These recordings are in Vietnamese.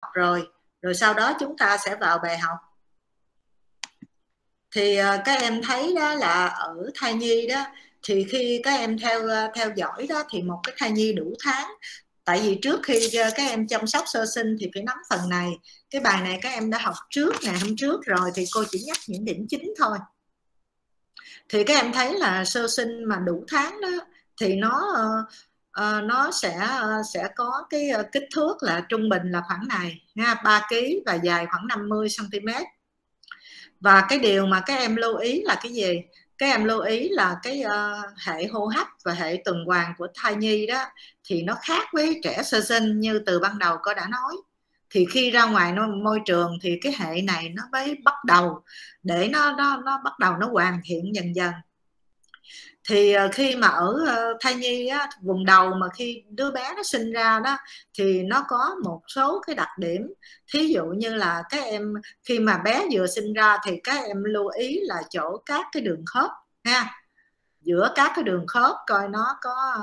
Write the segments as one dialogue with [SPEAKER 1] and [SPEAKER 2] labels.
[SPEAKER 1] rồi. Rồi sau đó chúng ta sẽ vào bài học. Thì các em thấy đó là ở thai nhi đó, thì khi các em theo dõi đó thì một cái thai nhi đủ tháng, tại vì trước khi các em chăm sóc sơ sinh thì phải nắm phần này. Cái bài này các em đã học trước ngày hôm trước rồi, thì cô chỉ nhắc những điểm chính thôi. Thì các em thấy là sơ sinh mà đủ tháng đó thì nó sẽ có cái kích thước là trung bình là khoảng này nha, 3 kg và dài khoảng 50 cm. Và cái điều mà các em lưu ý là cái gì? Các em lưu ý là cái hệ hô hấp và hệ tuần hoàn của thai nhi đó thì nó khác với trẻ sơ sinh, như từ ban đầu cô đã nói. Thì khi ra ngoài môi trường thì cái hệ này nó mới bắt đầu để nó bắt đầu nó hoàn thiện dần dần. Thì khi mà ở thai nhi á, vùng đầu mà khi đứa bé nó sinh ra đó thì nó có một số cái đặc điểm. Thí dụ như là các em khi mà bé vừa sinh ra thì các em lưu ý là chỗ các cái đường khớp ha, giữa các cái đường khớp coi nó có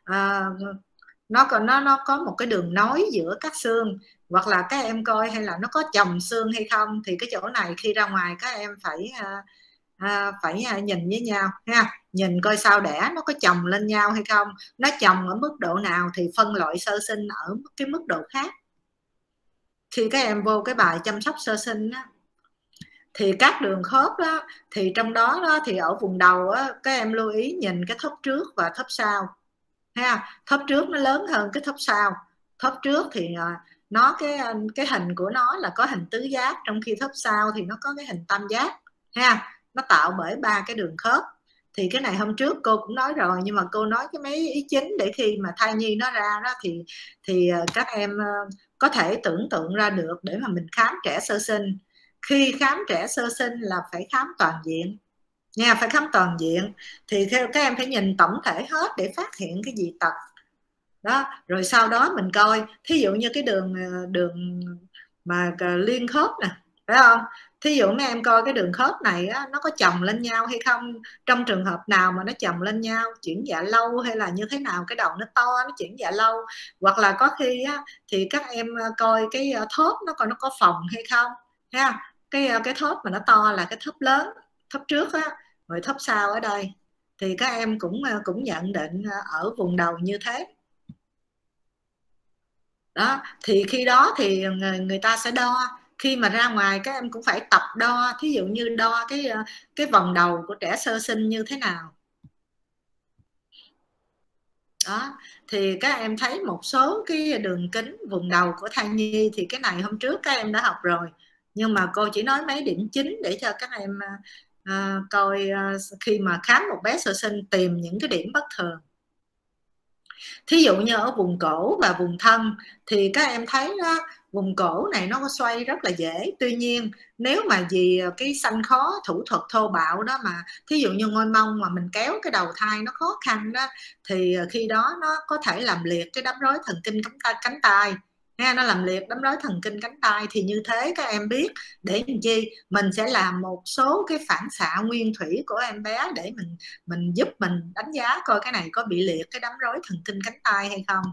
[SPEAKER 1] nó có một cái đường nối giữa các xương, hoặc là các em coi hay là nó có chồng xương hay không. Thì cái chỗ này khi ra ngoài các em phải nhìn với nhau ha, nhìn coi sao đẻ nó có chồng lên nhau hay không, nó chồng ở mức độ nào thì phân loại sơ sinh ở cái mức độ khác. Khi các em vô cái bài chăm sóc sơ sinh á, thì các đường khớp đó thì trong đó thì ở vùng đầu á, các em lưu ý nhìn cái thấp trước và thấp sau ha. Thấp trước nó lớn hơn cái thấp sau. Thấp trước thì nó cái hình của nó là có hình tứ giác, trong khi thấp sau thì nó có cái hình tam giác ha, nó tạo bởi 3 cái đường khớp. Thì cái này hôm trước cô cũng nói rồi, nhưng mà cô nói cái mấy ý chính để khi mà thai nhi nó ra đó thì các em có thể tưởng tượng ra được để mà mình khám trẻ sơ sinh. Khi khám trẻ sơ sinh là phải khám toàn diện nha, phải khám toàn diện. Thì theo các em phải nhìn tổng thể hết để phát hiện cái dị tật đó. Rồi sau đó mình coi, thí dụ như cái đường mà liên khớp nè, phải không? Thí dụ mấy em coi cái đường khớp này á, nó có chồng lên nhau hay không. Trong trường hợp nào mà nó chồng lên nhau, chuyển dạ lâu hay là như thế nào, cái đầu nó to nó chuyển dạ lâu. Hoặc là có khi á, thì các em coi cái thớp nó coi nó có phồng hay không ha. Cái thớp mà nó to là cái thớp lớn, thớp trước á, rồi thớp sau ở đây. Thì các em cũng nhận định ở vùng đầu như thế đó. Thì khi đó thì người ta sẽ đo. Khi mà ra ngoài các em cũng phải tập đo, thí dụ như đo cái vòng đầu của trẻ sơ sinh như thế nào đó. Thì các em thấy một số cái đường kính vùng đầu của thai nhi thì cái này hôm trước các em đã học rồi, nhưng mà cô chỉ nói mấy điểm chính để cho các em coi khi mà khám một bé sơ sinh tìm những cái điểm bất thường. Thí dụ như ở vùng cổ và vùng thân thì các em thấy đó, vùng cổ này nó xoay rất là dễ. Tuy nhiên nếu mà vì cái sanh khó thủ thuật thô bạo đó, mà thí dụ như ngôi mông mà mình kéo cái đầu thai nó khó khăn đó, thì khi đó nó có thể làm liệt cái đám rối thần kinh cánh tay ha, nó làm liệt đám rối thần kinh cánh tay. Thì như thế các em biết để làm chi, mình sẽ làm một số cái phản xạ nguyên thủy của em bé để mình giúp mình đánh giá coi cái này có bị liệt cái đám rối thần kinh cánh tay hay không.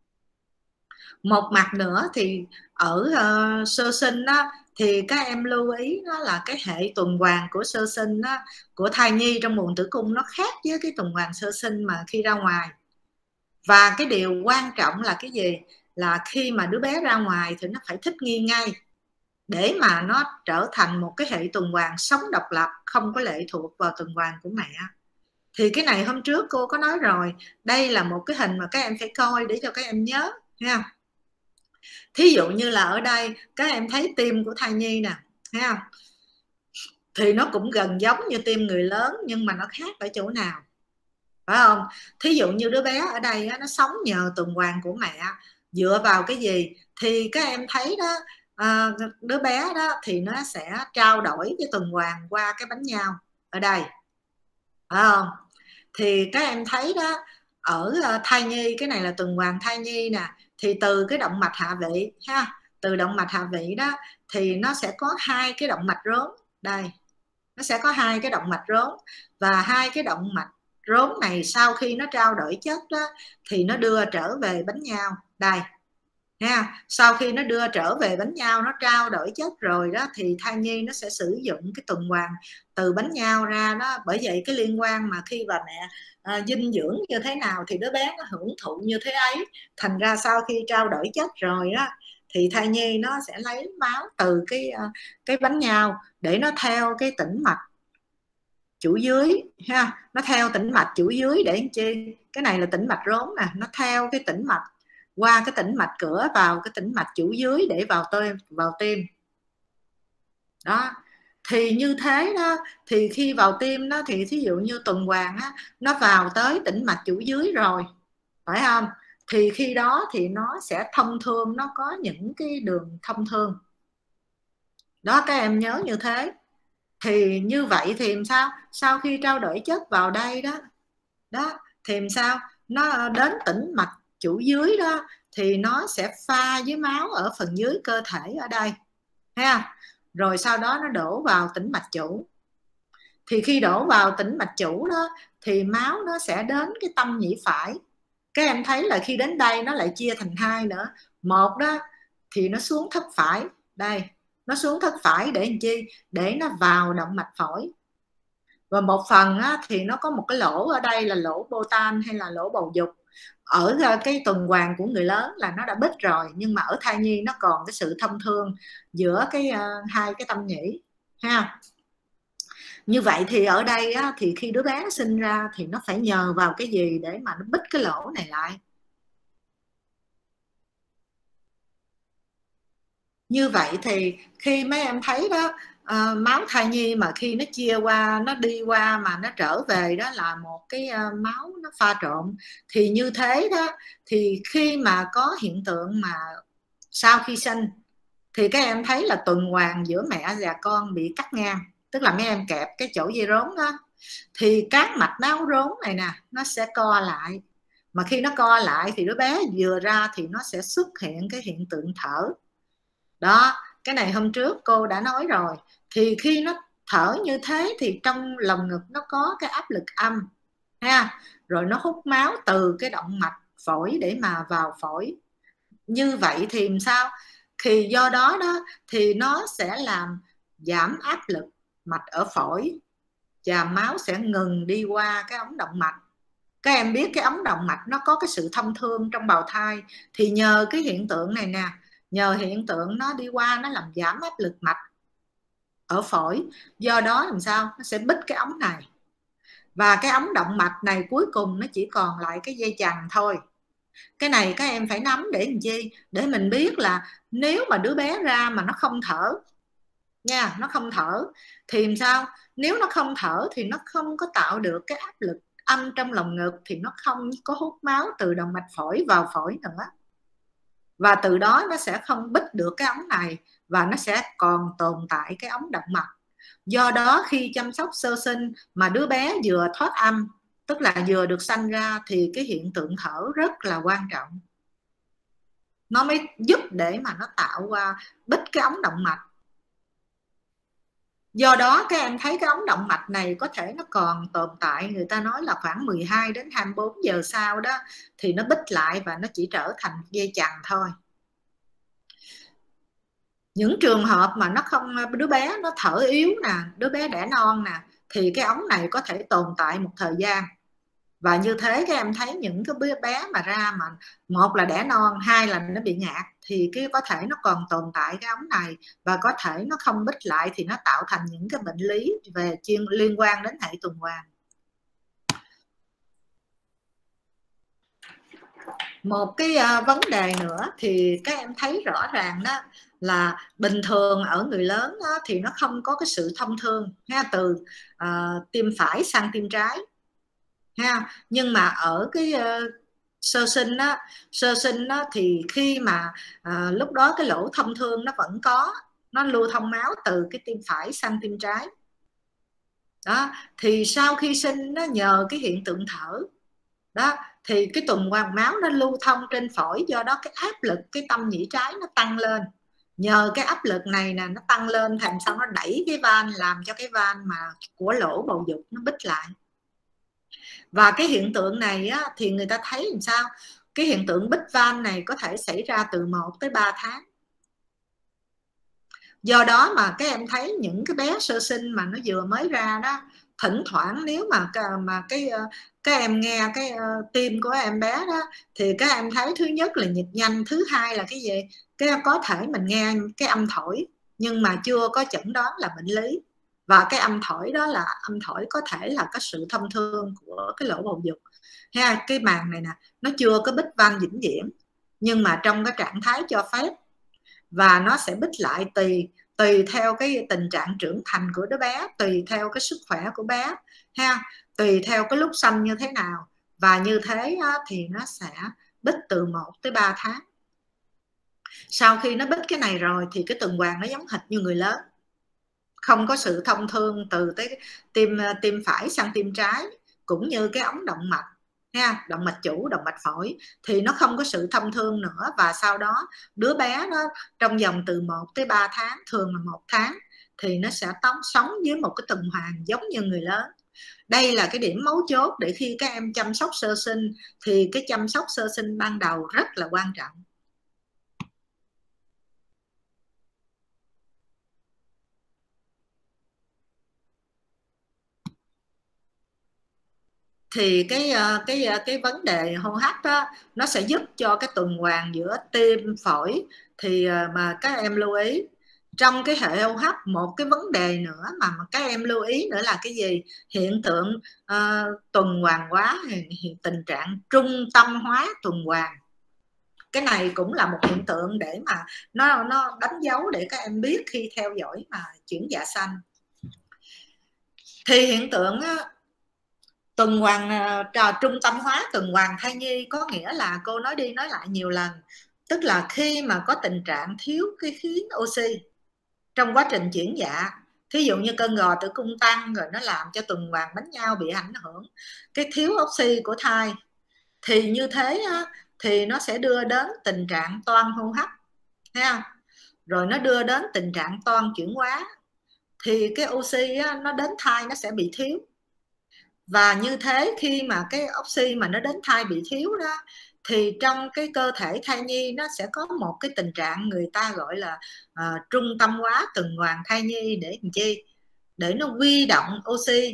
[SPEAKER 1] Một mặt nữa thì ở sơ sinh đó, thì các em lưu ý đó là cái hệ tuần hoàn của sơ sinh đó, của thai nhi trong buồng tử cung nó khác với cái tuần hoàn sơ sinh mà khi ra ngoài. Và cái điều quan trọng là cái gì? Là khi mà đứa bé ra ngoài thì nó phải thích nghi ngay để mà nó trở thành một cái hệ tuần hoàn sống độc lập, không có lệ thuộc vào tuần hoàn của mẹ. Thì cái này hôm trước cô có nói rồi, đây là một cái hình mà các em phải coi để cho các em nhớ nha. Thí dụ như là ở đây các em thấy tim của thai nhi nè ha, thì nó cũng gần giống như tim người lớn, nhưng mà nó khác ở chỗ nào, phải không? Thí dụ như đứa bé ở đây nó sống nhờ tuần hoàn của mẹ, dựa vào cái gì? Thì các em thấy đó, đứa bé đó thì nó sẽ trao đổi cái tuần hoàn qua cái bánh nhau ở đây, phải không? Thì các em thấy đó, ở thai nhi, cái này là tuần hoàn thai nhi nè, thì từ cái động mạch hạ vị ha, từ động mạch hạ vị đó thì nó sẽ có 2 cái động mạch rốn đây, nó sẽ có 2 cái động mạch rốn. Và 2 cái động mạch rốn này sau khi nó trao đổi chất đó thì nó đưa trở về bánh nhau đây ha. Sau khi nó đưa trở về bánh nhau, nó trao đổi chất rồi đó, thì thai nhi nó sẽ sử dụng cái tuần hoàn từ bánh nhau ra đó. Bởi vậy cái liên quan mà khi bà mẹ dinh dưỡng như thế nào thì đứa bé nó hưởng thụ như thế ấy. Thành ra sau khi trao đổi chất rồi đó thì thai nhi nó sẽ lấy máu từ cái bánh nhau để nó theo cái tĩnh mạch chủ dưới ha, nó theo tĩnh mạch chủ dưới để làm chi? Cái này là tĩnh mạch rốn nè, nó theo cái tĩnh mạch qua cái tĩnh mạch cửa vào cái tĩnh mạch chủ dưới để vào tim đó. Thì như thế đó, thì khi vào tim đó thì thí dụ như tuần hoàn á, nó vào tới tĩnh mạch chủ dưới rồi, phải không? Thì khi đó thì nó sẽ thông thương, nó có những cái đường thông thương đó, các em nhớ như thế. Thì như vậy thì làm sao? Sau khi trao đổi chất vào đây đó thì làm sao? Nó đến tĩnh mạch chủ dưới đó thì nó sẽ pha với máu ở phần dưới cơ thể ở đây ha. Rồi sau đó nó đổ vào tĩnh mạch chủ. Thì khi đổ vào tĩnh mạch chủ đó thì máu nó sẽ đến cái tâm nhĩ phải. Các em thấy là khi đến đây nó lại chia thành hai nữa. Một đó thì nó xuống thất phải, đây nó xuống thất phải để làm chi? Để nó vào động mạch phổi. Và một phần á, thì nó có một cái lỗ ở đây là lỗ bô tan hay là lỗ bầu dục. Ở cái tuần hoàn của người lớn là nó đã bít rồi, nhưng mà ở thai nhi nó còn cái sự thông thương giữa hai cái tâm nhĩ ha. Như vậy thì ở đây á, thì khi đứa bé nó sinh ra thì nó phải nhờ vào cái gì để mà nó bít cái lỗ này lại? Như vậy thì khi mấy em thấy đó, máu thai nhi mà khi nó chia qua, nó đi qua mà nó trở về đó là một cái máu nó pha trộn. Thì như thế đó, thì khi mà có hiện tượng mà sau khi sinh thì các em thấy là tuần hoàn giữa mẹ và con bị cắt ngang, tức là mấy em kẹp cái chỗ dây rốn đó, thì các mạch máu rốn này nè nó sẽ co lại. Mà khi nó co lại thì đứa bé vừa ra thì nó sẽ xuất hiện cái hiện tượng thở đó. Cái này hôm trước cô đã nói rồi. Thì khi nó thở như thế thì trong lồng ngực nó có cái áp lực âm ha, rồi nó hút máu từ cái động mạch phổi để mà vào phổi. Như vậy thì làm sao? Thì do đó thì nó sẽ làm giảm áp lực mạch ở phổi và máu sẽ ngừng đi qua cái ống động mạch. Các em biết cái ống động mạch nó có cái sự thông thương trong bào thai, thì nhờ cái hiện tượng này nè, nhờ hiện tượng nó đi qua, nó làm giảm áp lực mạch ở phổi. Do đó làm sao? Nó sẽ bít cái ống này, và cái ống động mạch này cuối cùng nó chỉ còn lại cái dây chằng thôi. Cái này các em phải nắm để làm chi? Để mình biết là nếu mà đứa bé ra mà nó không thở nha, nó không thở thì làm sao? Nếu nó không thở thì nó không có tạo được cái áp lực âm trong lồng ngực, thì nó không có hút máu từ động mạch phổi vào phổi nữa, và từ đó nó sẽ không bít được cái ống này, và nó sẽ còn tồn tại cái ống động mạch. Do đó khi chăm sóc sơ sinh mà đứa bé vừa thoát âm, tức là vừa được sanh ra, thì cái hiện tượng thở rất là quan trọng, nó mới giúp để mà nó tạo qua bít cái ống động mạch. Do đó các em thấy cái ống động mạch này có thể nó còn tồn tại, người ta nói là khoảng 12 đến 24 giờ sau đó thì nó bít lại và nó chỉ trở thành dây chằng thôi. Những trường hợp mà nó không, đứa bé nó thở yếu nè, đứa bé đẻ non nè, thì cái ống này có thể tồn tại một thời gian. Và như thế các em thấy những cái bé mà ra mà một là đẻ non, hai là nó bị ngạt, thì cái có thể nó còn tồn tại cái ống này, và có thể nó không bít lại thì nó tạo thành những cái bệnh lý về liên quan đến hệ tuần hoàn. Một cái vấn đề nữa thì các em thấy rõ ràng đó là bình thường ở người lớn đó, thì nó không có cái sự thông thương ha, từ tim phải sang tim trái ha. Nhưng mà ở cái sơ sinh đó thì khi mà lúc đó cái lỗ thông thương nó vẫn có, nó lưu thông máu từ cái tim phải sang tim trái đó. Thì sau khi sinh nó nhờ cái hiện tượng thở đó, thì cái tuần hoàn máu nó lưu thông trên phổi, do đó cái áp lực cái tâm nhĩ trái nó tăng lên. Nhờ cái áp lực này nè, nó tăng lên thành sao nó đẩy cái van, làm cho cái van mà của lỗ bầu dục nó bít lại. Và cái hiện tượng này á, thì người ta thấy làm sao? cái hiện tượng bích van này có thể xảy ra từ 1 tới 3 tháng. Do đó mà các em thấy những cái bé sơ sinh mà nó vừa mới ra đó, thỉnh thoảng nếu mà các em nghe cái tim của em bé đó thì các em thấy thứ nhất là nhịp nhanh, thứ hai là cái gì, cái có thể mình nghe cái âm thổi nhưng mà chưa có chẩn đoán là bệnh lý, và cái âm thổi đó là âm thổi có thể là có sự thông thương của cái lỗ bầu dục ha. Cái màng này nè nó chưa có bích van vĩnh viễn nhưng mà trong cái trạng thái cho phép, và nó sẽ bích lại tùy theo cái tình trạng trưởng thành của đứa bé, tùy theo cái sức khỏe của bé ha, tùy theo cái lúc sanh như thế nào, và như thế thì nó sẽ bích từ 1 tới 3 tháng. Sau khi nó bích cái này rồi thì cái tuần hoàn nó giống hệt như người lớn, không có sự thông thương từ tới tim phải sang tim trái, cũng như cái ống động mạch ha, động mạch chủ, động mạch phổi thì nó không có sự thông thương nữa, và sau đó đứa bé nó trong vòng từ 1 tới 3 tháng, thường là 1 tháng thì nó sẽ sống với một cái tuần hoàn giống như người lớn. Đây là cái điểm mấu chốt để khi các em chăm sóc sơ sinh thì cái chăm sóc sơ sinh ban đầu rất là quan trọng. Thì cái vấn đề hô hấp đó nó sẽ giúp cho cái tuần hoàn giữa tim phổi. Thì mà các em lưu ý trong cái hệ hô hấp, một cái vấn đề nữa mà các em lưu ý nữa là cái gì, hiện tượng tuần hoàn hóa, tình trạng trung tâm hóa tuần hoàn. Cái này cũng là một hiện tượng để mà nó đánh dấu để các em biết khi theo dõi mà chuyển dạ sanh. Thì hiện tượng tuần hoàn trung tâm hóa tuần hoàn thai nhi có nghĩa là, cô nói đi nói lại nhiều lần, tức là khi mà có tình trạng thiếu cái khí oxy trong quá trình chuyển dạ, thí dụ như cơn gò tử cung tăng rồi nó làm cho tuần hoàn bánh nhau bị ảnh hưởng, cái thiếu oxy của thai, thì như thế thì nó sẽ đưa đến tình trạng toan hô hấp ha, rồi nó đưa đến tình trạng toan chuyển hóa, thì cái oxy nó đến thai nó sẽ bị thiếu. Và như thế khi mà cái oxy mà nó đến thai bị thiếu đó thì trong cái cơ thể thai nhi nó sẽ có một cái tình trạng người ta gọi là trung tâm hóa tuần hoàn thai nhi, để làm chi, để nó huy động oxy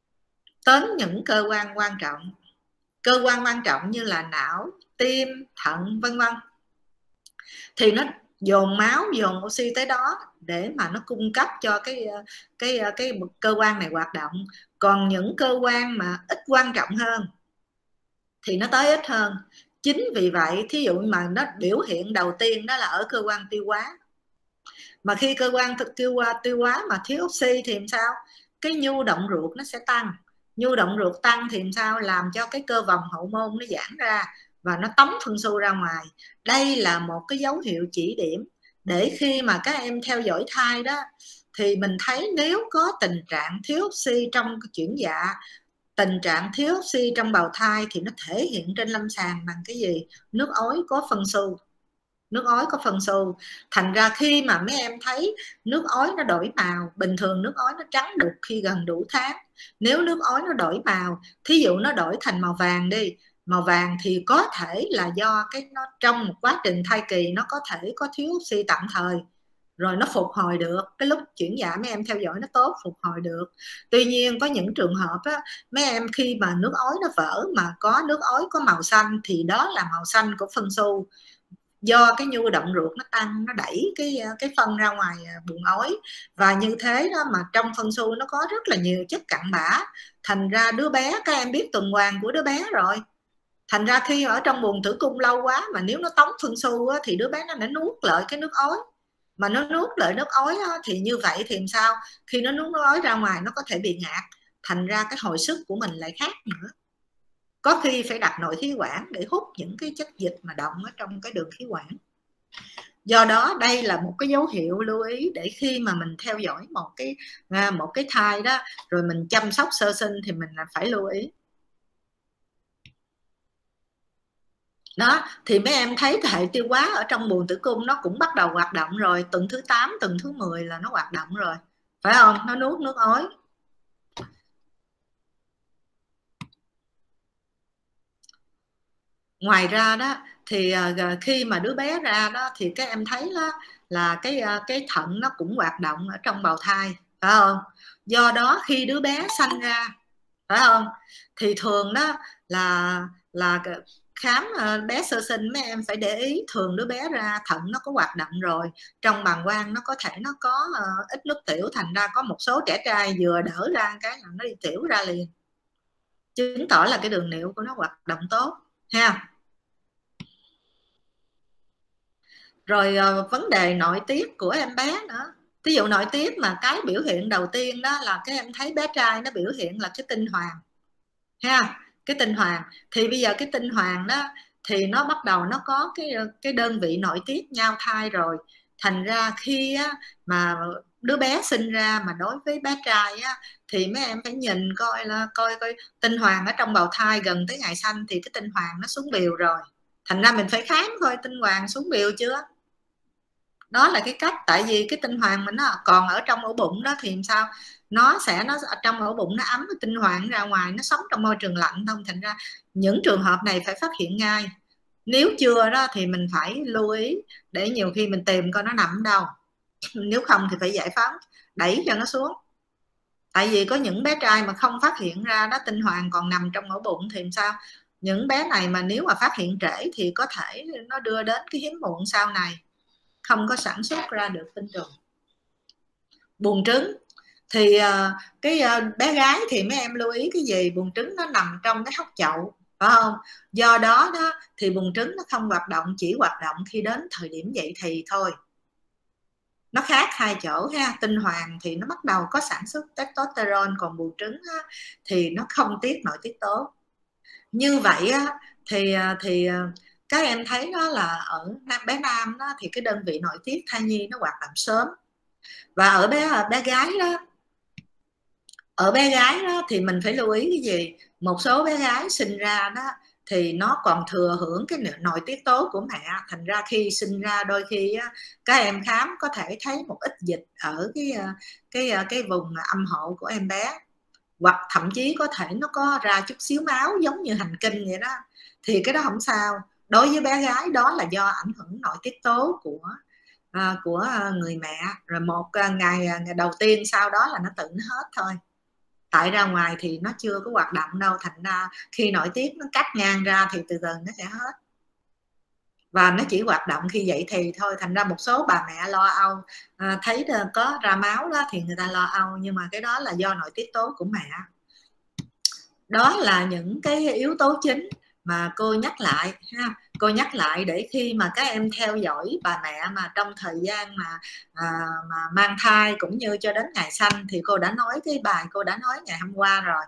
[SPEAKER 1] đến những cơ quan quan trọng, cơ quan quan trọng như là não, tim, thận vân vân, thì nó dồn máu dồn oxy tới đó để mà nó cung cấp cho cái cơ quan này hoạt động. Còn những cơ quan mà ít quan trọng hơn thì nó tới ít hơn. Chính vì vậy thí dụ mà nó biểu hiện đầu tiên đó là ở cơ quan tiêu hóa, mà khi cơ quan tiêu hóa mà thiếu oxy thì làm sao, cái nhu động ruột nó sẽ tăng, nhu động ruột tăng thì làm sao, làm cho cái cơ vòng hậu môn nó giãn ra và nó tống phân xu ra ngoài. Đây là một cái dấu hiệu chỉ điểm để khi mà các em theo dõi thai đó thì mình thấy nếu có tình trạng thiếu oxy trong chuyển dạ, tình trạng thiếu oxy trong bào thai thì nó thể hiện trên lâm sàng bằng cái gì, nước ối có phân xu, nước ối có phân xu. Thành ra khi mà mấy em thấy nước ối nó đổi màu, bình thường nước ối nó trắng đục khi gần đủ tháng, nếu nước ối nó đổi màu, thí dụ nó đổi thành màu vàng đi, màu vàng thì có thể là do nó trong một quá trình thai kỳ nó có thể có thiếu oxy tạm thời, rồi nó phục hồi được, cái lúc chuyển dạ mấy em theo dõi nó tốt, phục hồi được. Tuy nhiên có những trường hợp á, mấy em khi mà nước ối nó vỡ mà có nước ối có màu xanh thì đó là màu xanh của phân xu, do cái nhu động ruột nó tăng, nó đẩy cái phân ra ngoài buồng ối, và như thế đó mà trong phân xu nó có rất là nhiều chất cặn bã, thành ra đứa bé, các em biết tuần hoàn của đứa bé rồi, thành ra khi ở trong buồng tử cung lâu quá mà nếu nó tống phân xu thì đứa bé nó đã nuốt lại cái nước ối, mà nó nuốt lại nước ối thì như vậy thì làm sao, khi nó nuốt nước ối ra ngoài nó có thể bị ngạt, thành ra cái hồi sức của mình lại khác nữa, có khi phải đặt nội khí quản để hút những cái chất dịch mà động ở trong cái đường khí quản. Do đó đây là một cái dấu hiệu lưu ý để khi mà mình theo dõi một cái thai đó rồi mình chăm sóc sơ sinh thì mình là phải lưu ý. Đó thì mấy em thấy cái hệ tiêu hóa ở trong buồng tử cung nó cũng bắt đầu hoạt động rồi, tuần thứ 8, tuần thứ 10 là nó hoạt động rồi, phải không, nó nuốt nước ối. Ngoài ra đó thì khi mà đứa bé ra đó thì các em thấy đó là cái thận nó cũng hoạt động ở trong bào thai, phải không? Do đó khi đứa bé sanh ra, phải không, thì thường đó là khám bé sơ sinh mấy em phải để ý, thường đứa bé ra thận nó có hoạt động rồi, trong bàng quang nó có thể nó có ít nước tiểu, thành ra có một số trẻ trai vừa đỡ ra cái là nó đi tiểu ra liền, chứng tỏ là cái đường niệu của nó hoạt động tốt ha. Rồi vấn đề nội tiết của em bé nữa. Ví dụ nội tiết mà cái biểu hiện đầu tiên đó là cái em thấy bé trai nó biểu hiện là cái tinh hoàng ha, cái tinh hoàng. Thì bây giờ cái tinh hoàng đó thì nó bắt đầu nó có cái đơn vị nội tiết nhau thai rồi, thành ra khi á, mà đứa bé sinh ra mà đối với bé trai á, thì mấy em phải nhìn coi là coi tinh hoàng ở trong bào thai gần tới ngày sanh thì cái tinh hoàng nó xuống biểu rồi, thành ra mình phải khám coi tinh hoàng xuống biểu chưa. Đó là cái cách, tại vì cái tinh hoàng mình nó còn ở trong ổ bụng đó thì sao, nó ở trong ổ bụng nó ấm, cái tinh hoàng ra ngoài nó sống trong môi trường lạnh không, thành ra những trường hợp này phải phát hiện ngay. Nếu chưa đó thì mình phải lưu ý, để nhiều khi mình tìm coi nó nằm đâu, nếu không thì phải giải phóng đẩy cho nó xuống. Tại vì có những bé trai mà không phát hiện ra đó, tinh hoàng còn nằm trong ổ bụng thì sao, những bé này mà nếu mà phát hiện trễ thì có thể nó đưa đến cái hiếm muộn sau này, không có sản xuất ra được tinh trùng. Buồng trứng thì bé gái thì mấy em lưu ý cái gì, buồng trứng nó nằm trong cái hốc chậu, phải không? Do đó đó thì buồng trứng nó không hoạt động, chỉ hoạt động khi đến thời điểm dậy thì thôi. Nó khác hai chỗ ha, tinh hoàng thì nó bắt đầu có sản xuất testosterone, còn buồng trứng á, thì nó không tiết nội tiết tố. Như vậy á, thì các em thấy đó là ở bé nam đó, thì cái đơn vị nội tiết thai nhi nó hoạt động sớm. Và ở bé gái đó, thì mình phải lưu ý cái gì, một số bé gái sinh ra đó thì nó còn thừa hưởng cái nội tiết tố của mẹ, thành ra khi sinh ra đôi khi á, các em khám có thể thấy một ít dịch ở cái vùng âm hộ của em bé, hoặc thậm chí có thể nó có ra chút xíu máu giống như hành kinh vậy đó, thì cái đó không sao. Đối với bé gái đó là do ảnh hưởng nội tiết tố của người mẹ, rồi một ngày đầu tiên sau đó là nó tự nó hết thôi, tại ra ngoài thì nó chưa có hoạt động đâu, thành ra khi nội tiết nó cắt ngang ra thì từ từ nó sẽ hết, và nó chỉ hoạt động khi dậy thì thôi. Thành ra một số bà mẹ lo âu, thấy có ra máu đó thì người ta lo âu, nhưng mà cái đó là do nội tiết tố của mẹ. Đó là những cái yếu tố chính mà cô nhắc lại ha. Cô nhắc lại để khi mà các em theo dõi bà mẹ mà trong thời gian mà mang thai cũng như cho đến ngày sanh, thì cô đã nói cái bài cô đã nói ngày hôm qua rồi.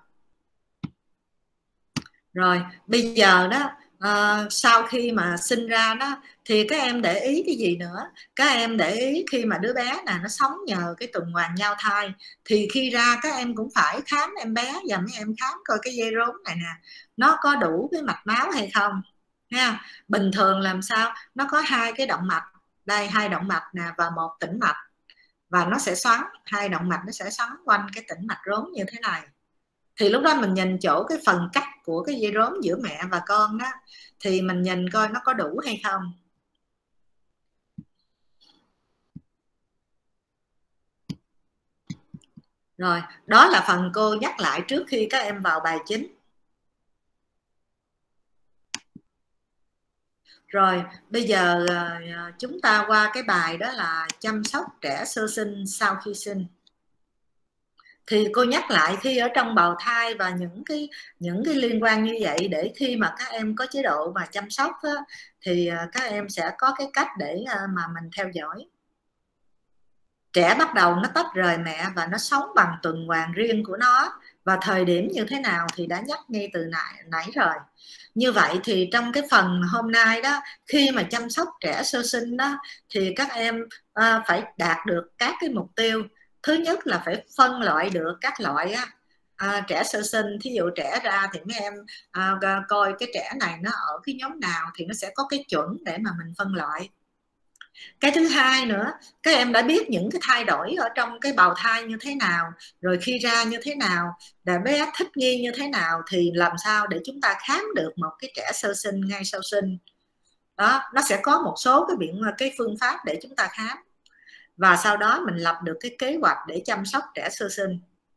[SPEAKER 1] Rồi bây giờ đó sau khi mà sinh ra đó thì các em để ý cái gì nữa, các em để ý khi mà đứa bé này nó sống nhờ cái tuần hoàn nhau thai, thì khi ra các em cũng phải khám em bé, và mấy em khám coi cái dây rốn này nè nó có đủ cái mạch máu hay không ha. Bình thường làm sao nó có hai cái động mạch đây, hai động mạch nè và một tĩnh mạch, và nó sẽ xoắn, hai động mạch nó sẽ xoắn quanh cái tĩnh mạch rốn như thế này. Thì lúc đó mình nhìn chỗ cái phần cắt của cái dây rốn giữa mẹ và con đó, thì mình nhìn coi nó có đủ hay không. Rồi đó là phần cô nhắc lại trước khi các em vào bài chính. Rồi bây giờ chúng ta qua cái bài đó là chăm sóc trẻ sơ sinh sau khi sinh. Thì cô nhắc lại khi ở trong bào thai và những cái liên quan như vậy, để khi mà các em có chế độ mà chăm sóc á, thì các em sẽ có cái cách để mà mình theo dõi. Trẻ bắt đầu nó tách rời mẹ và nó sống bằng tuần hoàn riêng của nó, và thời điểm như thế nào thì đã nhắc ngay từ nãy rồi. Như vậy thì trong cái phần hôm nay đó, khi mà chăm sóc trẻ sơ sinh đó, thì các em phải đạt được các cái mục tiêu. Thứ nhất là phải phân loại được các loại trẻ sơ sinh. Thí dụ trẻ ra thì mấy em coi cái trẻ này nó ở cái nhóm nào, thì nó sẽ có cái chuẩn để mà mình phân loại. Cái thứ hai nữa, các em đã biết những cái thay đổi ở trong cái bào thai như thế nào, rồi khi ra như thế nào, để bé thích nghi như thế nào, thì làm sao để chúng ta khám được một cái trẻ sơ sinh ngay sau sinh. Đó, nó sẽ có một số cái phương pháp để chúng ta khám, và sau đó mình lập được cái kế hoạch để chăm sóc trẻ sơ sinh.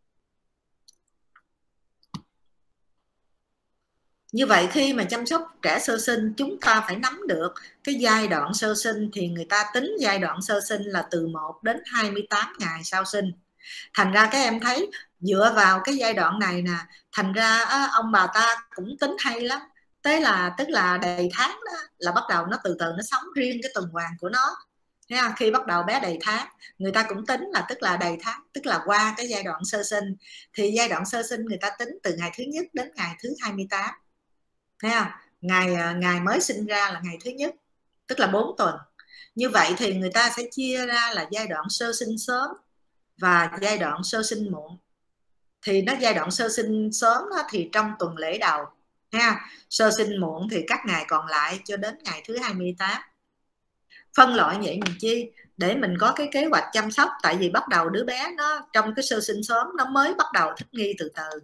[SPEAKER 1] Như vậy khi mà chăm sóc trẻ sơ sinh, chúng ta phải nắm được cái giai đoạn sơ sinh, thì người ta tính giai đoạn sơ sinh là từ 1 đến 28 ngày sau sinh. Thành ra các em thấy dựa vào cái giai đoạn này nè, thành ra ông bà ta cũng tính hay lắm. Tức là đầy tháng đó là bắt đầu nó từ từ nó sống riêng cái tuần hoàn của nó. Khi bắt đầu bé đầy tháng, người ta cũng tính là tức là đầy tháng, tức là qua cái giai đoạn sơ sinh. Thì giai đoạn sơ sinh người ta tính từ ngày thứ nhất đến ngày thứ 28. Thấy không? Ngày mới sinh ra là ngày thứ nhất, tức là 4 tuần. Như vậy thì người ta sẽ chia ra là giai đoạn sơ sinh sớm và giai đoạn sơ sinh muộn. Thì nó giai đoạn sơ sinh sớm đó thì trong tuần lễ đầu ha, sơ sinh muộn thì các ngày còn lại cho đến ngày thứ 28. Phân loại vậy mình chi để mình có cái kế hoạch chăm sóc, tại vì bắt đầu đứa bé nó trong cái sơ sinh sớm nó mới bắt đầu thích nghi từ từ.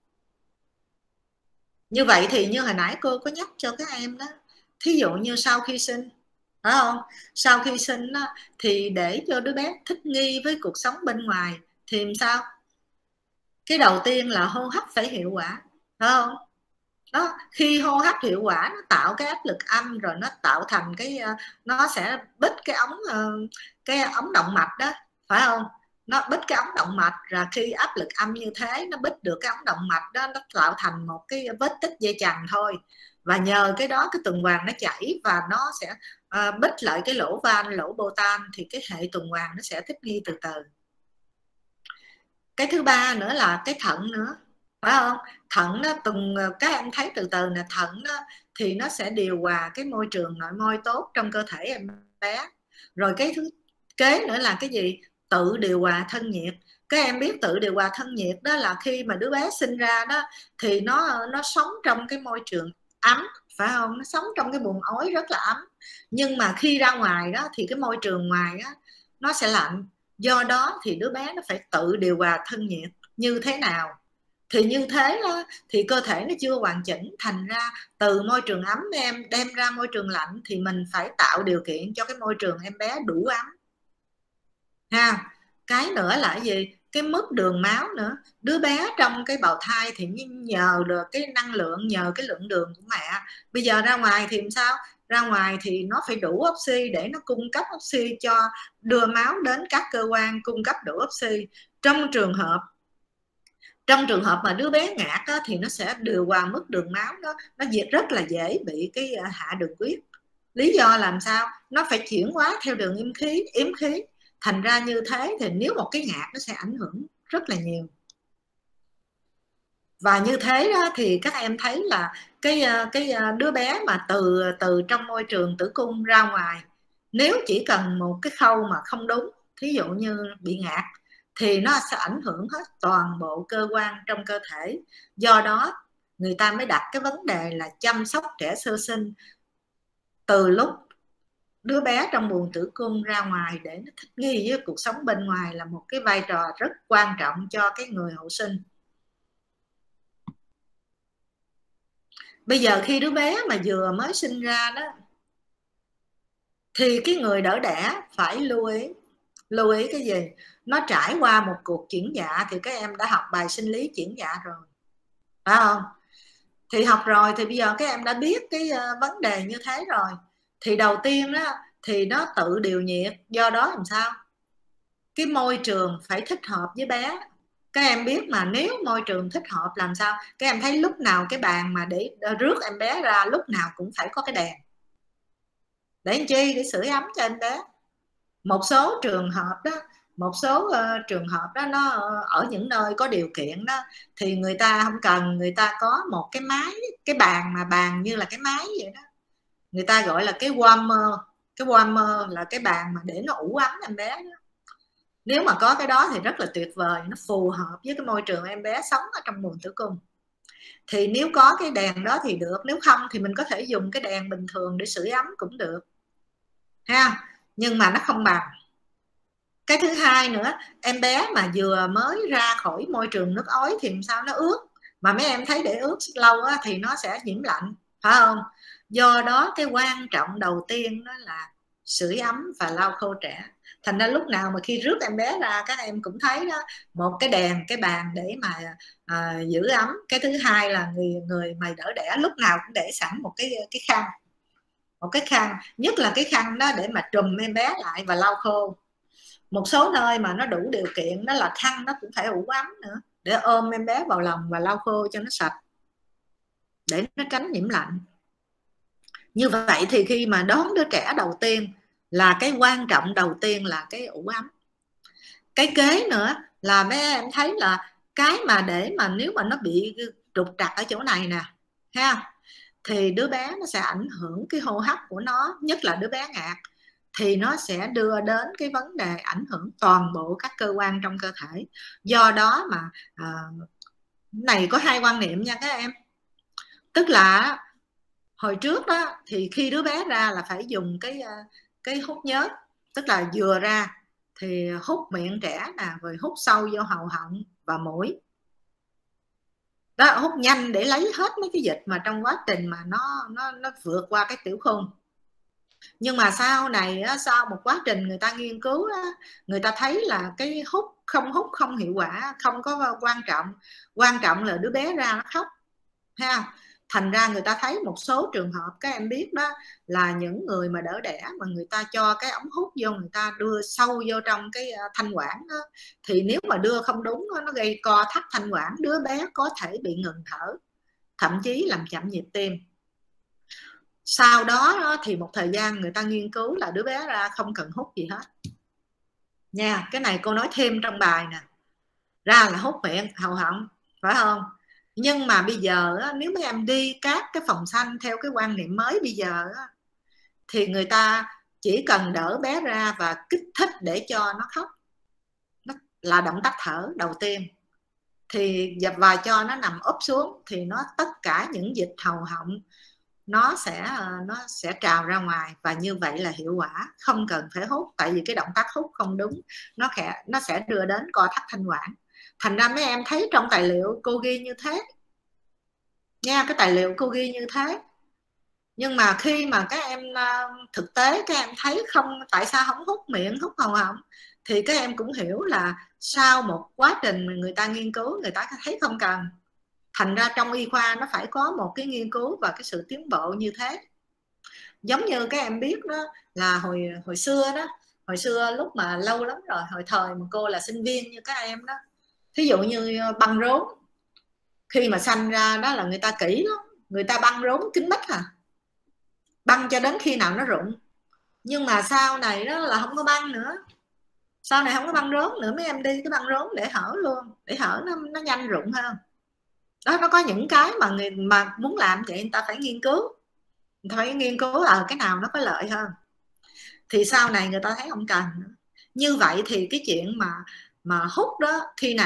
[SPEAKER 1] Như vậy thì như hồi nãy cô có nhắc cho các em đó, thí dụ như sau khi sinh, phải không? Sau khi sinh đó, thì để cho đứa bé thích nghi với cuộc sống bên ngoài thì làm sao? Cái đầu tiên là hô hấp phải hiệu quả, phải không? Đó, khi hô hấp hiệu quả nó tạo cái áp lực âm, rồi nó tạo thành nó sẽ bít cái ống động mạch đó, phải không? Nó bít cái ống động mạch, rồi khi áp lực âm như thế nó bít được cái ống động mạch đó, nó tạo thành một cái vết tích dây chằng thôi, và nhờ cái đó cái tuần hoàn nó chảy và nó sẽ bít lại cái lỗ van, lỗ bô tan, thì cái hệ tuần hoàn nó sẽ thích nghi từ từ. Cái thứ ba nữa là cái thận nữa, phải không? Thận nó các em thấy từ từ nè, thận đó thì nó sẽ điều hòa cái môi trường nội môi tốt trong cơ thể em bé. Rồi cái thứ kế nữa là cái gì? Tự điều hòa thân nhiệt. Các em biết tự điều hòa thân nhiệt đó là khi mà đứa bé sinh ra đó thì nó sống trong cái môi trường ấm, phải không? Nó sống trong cái buồng ối rất là ấm, nhưng mà khi ra ngoài đó thì cái môi trường ngoài đó nó sẽ lạnh. Do đó thì đứa bé nó phải tự điều hòa thân nhiệt như thế nào? Thì như thế đó, thì cơ thể nó chưa hoàn chỉnh, thành ra từ môi trường ấm em đem ra môi trường lạnh thì mình phải tạo điều kiện cho cái môi trường em bé đủ ấm ha. Cái nữa là cái gì? Cái mức đường máu nữa. Đứa bé trong cái bào thai thì nhờ được cái năng lượng, nhờ cái lượng đường của mẹ. Bây giờ ra ngoài thì làm sao? Ra ngoài thì nó phải đủ oxy để nó cung cấp oxy cho đưa máu đến các cơ quan cung cấp đủ oxy. Trong trường hợp mà đứa bé ngạt đó, thì nó sẽ điều hòa mức đường máu đó, nó rất là dễ bị cái hạ đường huyết. Lý do làm sao? Nó phải chuyển hóa theo đường yếm khí. Thành ra như thế thì nếu một cái ngạt nó sẽ ảnh hưởng rất là nhiều. Và như thế đó thì các em thấy là cái đứa bé mà từ trong môi trường tử cung ra ngoài, nếu chỉ cần một cái khâu mà không đúng, thí dụ như bị ngạt, thì nó sẽ ảnh hưởng hết toàn bộ cơ quan trong cơ thể. Do đó người ta mới đặt cái vấn đề là chăm sóc trẻ sơ sinh từ lúc đứa bé trong buồng tử cung ra ngoài để nó thích nghi với cuộc sống bên ngoài là một cái vai trò rất quan trọng cho cái người hậu sinh. Bây giờ khi đứa bé mà vừa mới sinh ra đó thì cái người đỡ đẻ phải lưu ý cái gì? Nó trải qua một cuộc chuyển dạ, thì các em đã học bài sinh lý chuyển dạ rồi, phải không? Thì học rồi thì bây giờ các em đã biết cái vấn đề như thế rồi. Thì đầu tiên đó thì nó tự điều nhiệt, do đó làm sao? Cái môi trường phải thích hợp với bé. Các em biết mà, nếu môi trường thích hợp làm sao? Các em thấy lúc nào cái bàn mà để rước em bé ra lúc nào cũng phải có cái đèn. Để làm chi? Để sưởi ấm cho em bé. Một số trường hợp đó nó ở những nơi có điều kiện đó thì người ta không cần, người ta có một cái máy, cái bàn mà bàn như là cái máy vậy đó, người ta gọi là cái warmer. Cái warmer là cái bàn mà để nó ủ ấm em bé đó. Nếu mà có cái đó thì rất là tuyệt vời, nó phù hợp với cái môi trường em bé sống ở trong buồng tử cung. Thì nếu có cái đèn đó thì được, nếu không thì mình có thể dùng cái đèn bình thường để sưởi ấm cũng được ha. nhưng mà nó không bằng. Cái thứ hai nữa, em bé mà vừa mới ra khỏi môi trường nước ối thì làm sao nó ướt, mà mấy em thấy để ướt lâu á, thì nó sẽ nhiễm lạnh, phải không? Do đó cái quan trọng đầu tiên đó là sưởi ấm và lau khô trẻ. Thành ra lúc nào mà khi rước em bé ra, các em cũng thấy đó, một cái đèn, cái bàn để mà giữ ấm. Cái thứ hai là người mà đỡ đẻ lúc nào cũng để sẵn một cái khăn, một cái khăn, nhất là cái khăn đó để mà trùm em bé lại và lau khô. Một số nơi mà nó đủ điều kiện đó là khăn nó cũng phải ủ ấm nữa, để ôm em bé vào lòng và lau khô cho nó sạch, để nó tránh nhiễm lạnh. Như vậy thì khi mà đón đứa trẻ đầu tiên là cái quan trọng đầu tiên là cái ủ ấm. Cái kế nữa là mấy em thấy là cái mà để mà nếu mà nó bị trục trặc ở chỗ này nè ha, thì đứa bé nó sẽ ảnh hưởng cái hô hấp của nó, nhất là đứa bé ngạt, thì nó sẽ đưa đến cái vấn đề ảnh hưởng toàn bộ các cơ quan trong cơ thể. Do đó mà này có hai quan niệm nha các em. Tức là hồi trước đó thì khi đứa bé ra là phải dùng cái hút nhớt, tức là vừa ra thì hút miệng trẻ nè, rồi hút sâu vô hầu họng và mũi đó, hút nhanh để lấy hết mấy cái dịch mà trong quá trình mà nó vượt qua cái tiểu khung. Nhưng mà sau này sau một quá trình người ta nghiên cứu, người ta thấy là cái hút không hiệu quả, không có quan trọng là đứa bé ra nó khóc ha. Thành ra người ta thấy một số trường hợp các em biết đó, là những người mà đỡ đẻ mà người ta cho cái ống hút vô, người ta đưa sâu vô trong cái thanh quản đó, thì nếu mà đưa không đúng nó gây co thắt thanh quản, đứa bé có thể bị ngừng thở, thậm chí làm chậm nhịp tim. Sau đó thì một thời gian người ta nghiên cứu là đứa bé ra không cần hút gì hết nha. Cái này cô nói thêm trong bài nè, ra là hút miệng hầu họng, phải không? Nhưng mà bây giờ nếu mấy em đi các cái phòng xanh theo cái quan niệm mới bây giờ thì người ta chỉ cần đỡ bé ra và kích thích để cho nó khóc, nó là động tác thở đầu tiên, thì và cho nó nằm úp xuống, thì nó tất cả những dịch hầu họng nó sẽ trào ra ngoài, và như vậy là hiệu quả, không cần phải hút. Tại vì cái động tác hút không đúng, nó sẽ đưa đến co thắt thanh quản. Thành ra mấy em thấy trong tài liệu cô ghi như thế nha, cái tài liệu cô ghi như thế. Nhưng mà khi mà các em thực tế các em thấy không, tại sao không hút miệng, hút hầu họng, thì các em cũng hiểu là sau một quá trình người ta nghiên cứu, người ta thấy không cần. Thành ra trong y khoa nó phải có một cái nghiên cứu và cái sự tiến bộ như thế. Giống như các em biết đó, là hồi xưa đó, hồi xưa lúc mà lâu lắm rồi, hồi thời mà cô là sinh viên như các em đó, thí dụ như băng rốn, khi mà sanh ra đó là người ta kỹ lắm, người ta băng rốn kín mít băng cho đến khi nào nó rụng. Nhưng mà sau này đó là không có băng nữa, sau này không có băng rốn nữa, mấy em đi cái băng rốn để hở luôn, để hở nó nhanh rụng hơn đó. Nó có những cái mà người mà muốn làm vậy người ta phải nghiên cứu, người ta phải nghiên cứu ở cái nào nó có lợi hơn, thì sau này người ta thấy không cần nữa. Như vậy thì cái chuyện mà hút đó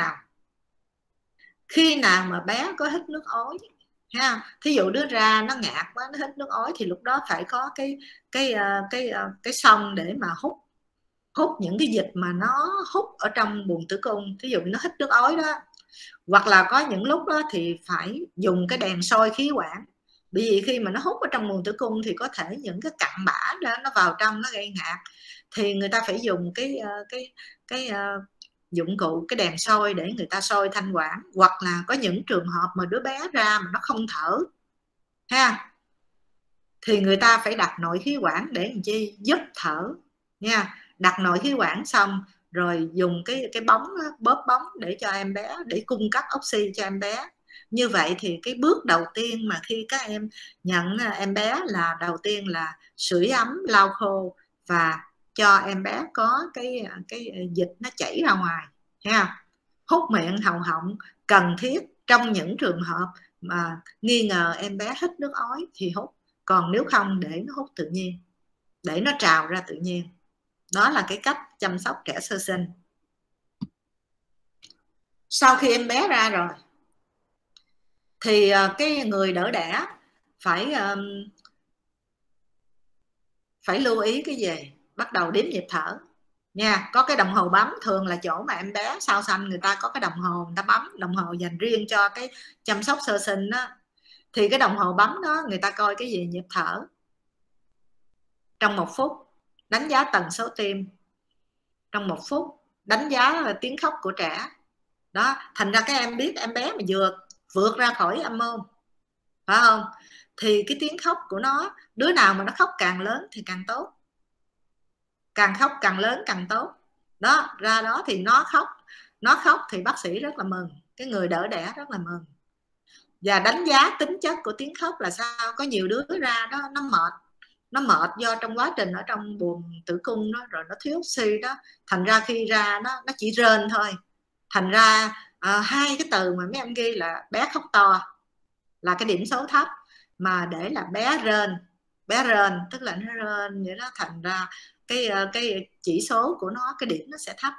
[SPEAKER 1] khi nào mà bé có hít nước ối ha, thí dụ đứa ra nó ngạt quá, nó hít nước ối, thì lúc đó phải có cái xông để mà hút những cái dịch mà nó hút ở trong buồng tử cung, thí dụ nó hít nước ối đó. Hoặc là có những lúc đó thì phải dùng cái đèn soi khí quản, bởi vì khi mà nó hút ở trong buồng tử cung thì có thể những cái cặn bã đó nó vào trong, nó gây ngạt, thì người ta phải dùng cái dụng cụ, cái đèn soi để người ta soi thanh quản. Hoặc là có những trường hợp mà đứa bé ra mà nó không thở ha, thì người ta phải đặt nội khí quản để làm chi, giúp thở nha. Đặt nội khí quản xong rồi dùng cái bóng bóp bóng để cho em bé, để cung cấp oxy cho em bé. Như vậy thì cái bước đầu tiên mà khi các em nhận em bé là đầu tiên là sưởi ấm, lau khô và cho em bé có cái dịch nó chảy ra ngoài ha. Hút miệng hầu họng cần thiết trong những trường hợp mà nghi ngờ em bé hít nước ối thì hút, còn nếu không để nó hút tự nhiên, để nó trào ra tự nhiên. Đó là cái cách chăm sóc trẻ sơ sinh. Sau khi em bé ra rồi thì cái người đỡ đẻ phải lưu ý cái gì? bắt đầu đếm nhịp thở nha. Có cái đồng hồ bấm, thường là chỗ mà em bé sau sanh người ta có cái đồng hồ, người ta bấm đồng hồ dành riêng cho cái chăm sóc sơ sinh đó. Thì cái đồng hồ bấm đó người ta coi cái gì? Nhịp thở trong 1 phút, đánh giá tần số tim trong 1 phút, đánh giá tiếng khóc của trẻ đó. Thành ra các em biết em bé mà vừa vượt ra khỏi âm môn, phải không, thì cái tiếng khóc của nó, đứa nào mà nó khóc càng lớn thì càng tốt, càng khóc càng lớn càng tốt đó. Ra đó thì nó khóc thì bác sĩ rất là mừng, cái người đỡ đẻ rất là mừng. Và đánh giá tính chất của tiếng khóc là sao? Có nhiều đứa ra đó nó mệt do trong quá trình ở trong buồng tử cung đó, rồi nó thiếu oxy đó, thành ra khi ra nó chỉ rên thôi. Thành ra hai cái từ mà mấy em ghi là bé khóc to là cái điểm số thấp, mà để là bé rên tức là nó rên vậy đó, thành ra cái chỉ số của nó, cái điểm nó sẽ thấp.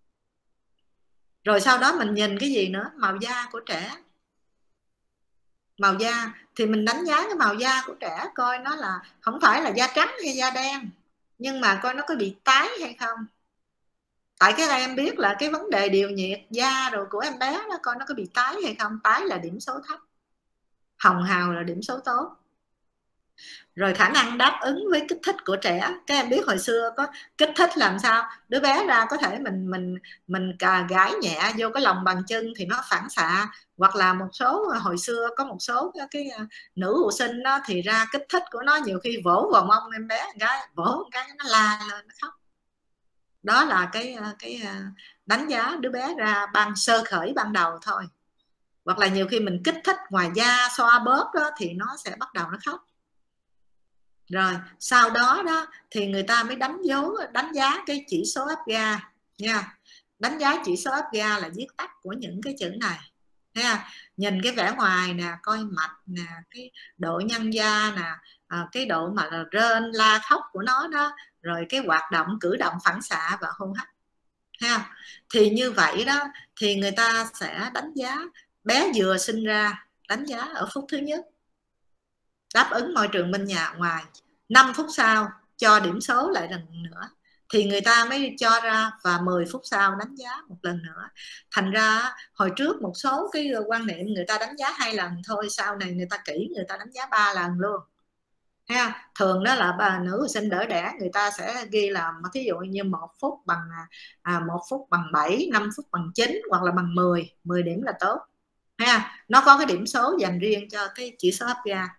[SPEAKER 1] Rồi sau đó mình nhìn cái gì nữa? Màu da của trẻ. Màu da thì mình đánh giá cái màu da của trẻ, coi nó là không phải là da trắng hay da đen, nhưng mà coi nó có bị tái hay không. Tại các em biết là cái vấn đề điều nhiệt da rồi của em bé đó, coi nó có bị tái hay không. Tái là điểm số thấp, hồng hào là điểm số tốt. Rồi khả năng đáp ứng với kích thích của trẻ. Các em biết hồi xưa có kích thích làm sao? Đứa bé ra có thể mình gãi nhẹ vô cái lòng bàn chân thì nó phản xạ, hoặc là một số hồi xưa có một số cái nữ hộ sinh đó thì ra kích thích của nó nhiều khi vỗ vào mông em bé, vỗ một cái nó la lên nó khóc. Đó là cái đánh giá đứa bé ra sơ khởi ban đầu thôi. Hoặc là nhiều khi mình kích thích ngoài da, xoa bóp đó thì nó sẽ bắt đầu nó khóc. Rồi sau đó đó thì người ta mới đánh giá cái chỉ số áp ga nha. Đánh giá chỉ số áp ga là viết tắt của những cái chữ này nha. Nhìn cái vẻ ngoài nè, coi mạch nè, cái độ nhăn da nè, cái độ mà rên la khóc của nó đó, rồi cái hoạt động cử động phản xạ và hô hấp ha. Thì như vậy đó thì người ta sẽ đánh giá bé vừa sinh ra, đánh giá ở phút thứ nhất đáp ứng môi trường bên nhà ngoài, 5 phút sau cho điểm số lại lần nữa thì người ta mới cho ra, và 10 phút sau đánh giá một lần nữa. Thành ra hồi trước một số cái quan niệm người ta đánh giá 2 lần thôi, sau này người ta kỹ, người ta đánh giá 3 lần luôn ha. Thường đó là bà nữ sinh đỡ đẻ người ta sẽ ghi là thí dụ như 1 phút bằng 1 phút bằng 7, 5 phút bằng 9 hoặc là bằng 10 điểm là tốt ha. Nó có cái điểm số dành riêng cho cái chỉ số áp ga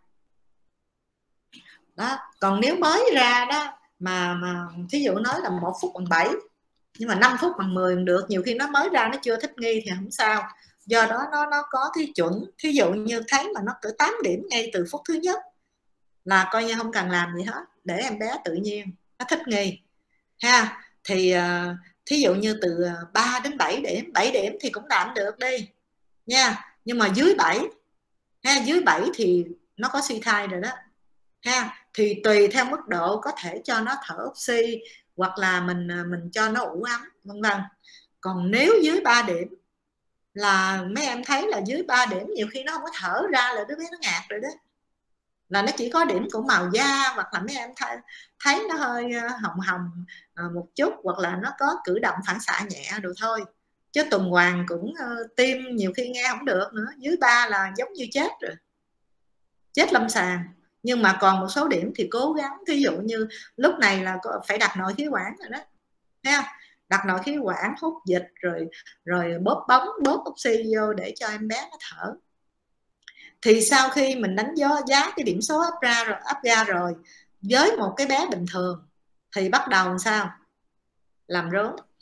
[SPEAKER 1] đó. Còn nếu mới ra đó mà thí dụ nói là 1 phút bằng 7 nhưng mà 5 phút bằng 10 được, nhiều khi nó mới ra nó chưa thích nghi thì không sao. Do đó nó có cái chuẩn, thí dụ như thấy mà nó cỡ 8 điểm ngay từ phút thứ nhất là coi như không cần làm gì hết, để em bé tự nhiên nó thích nghi ha. Thì thí dụ như từ 3 đến 7 điểm, 7 điểm thì cũng đảm được đi nha. Nhưng mà dưới 7 ha, dưới 7 thì nó có suy thai rồi đó ha. Thì tùy theo mức độ có thể cho nó thở oxy, hoặc là mình cho nó ủ ấm vân vân. Còn nếu dưới 3 điểm là mấy em thấy là dưới 3 điểm nhiều khi nó không có thở ra là đứa bé nó ngạt rồi đó, là nó chỉ có điểm của màu da, hoặc là mấy em thấy nó hơi hồng hồng một chút, hoặc là nó có cử động phản xạ nhẹ rồi thôi. Chứ tuần hoàn cũng tim nhiều khi nghe không được nữa. Dưới 3 là giống như chết rồi, chết lâm sàng. Nhưng mà còn một số điểm thì cố gắng, ví dụ như lúc này là phải đặt nội khí quản rồi đó ha, đặt nội khí quản, hút dịch, rồi bóp oxy vô để cho em bé nó thở. Thì sau khi mình đánh giá cái điểm số áp ga rồi với một cái bé bình thường thì bắt đầu làm sao? Làm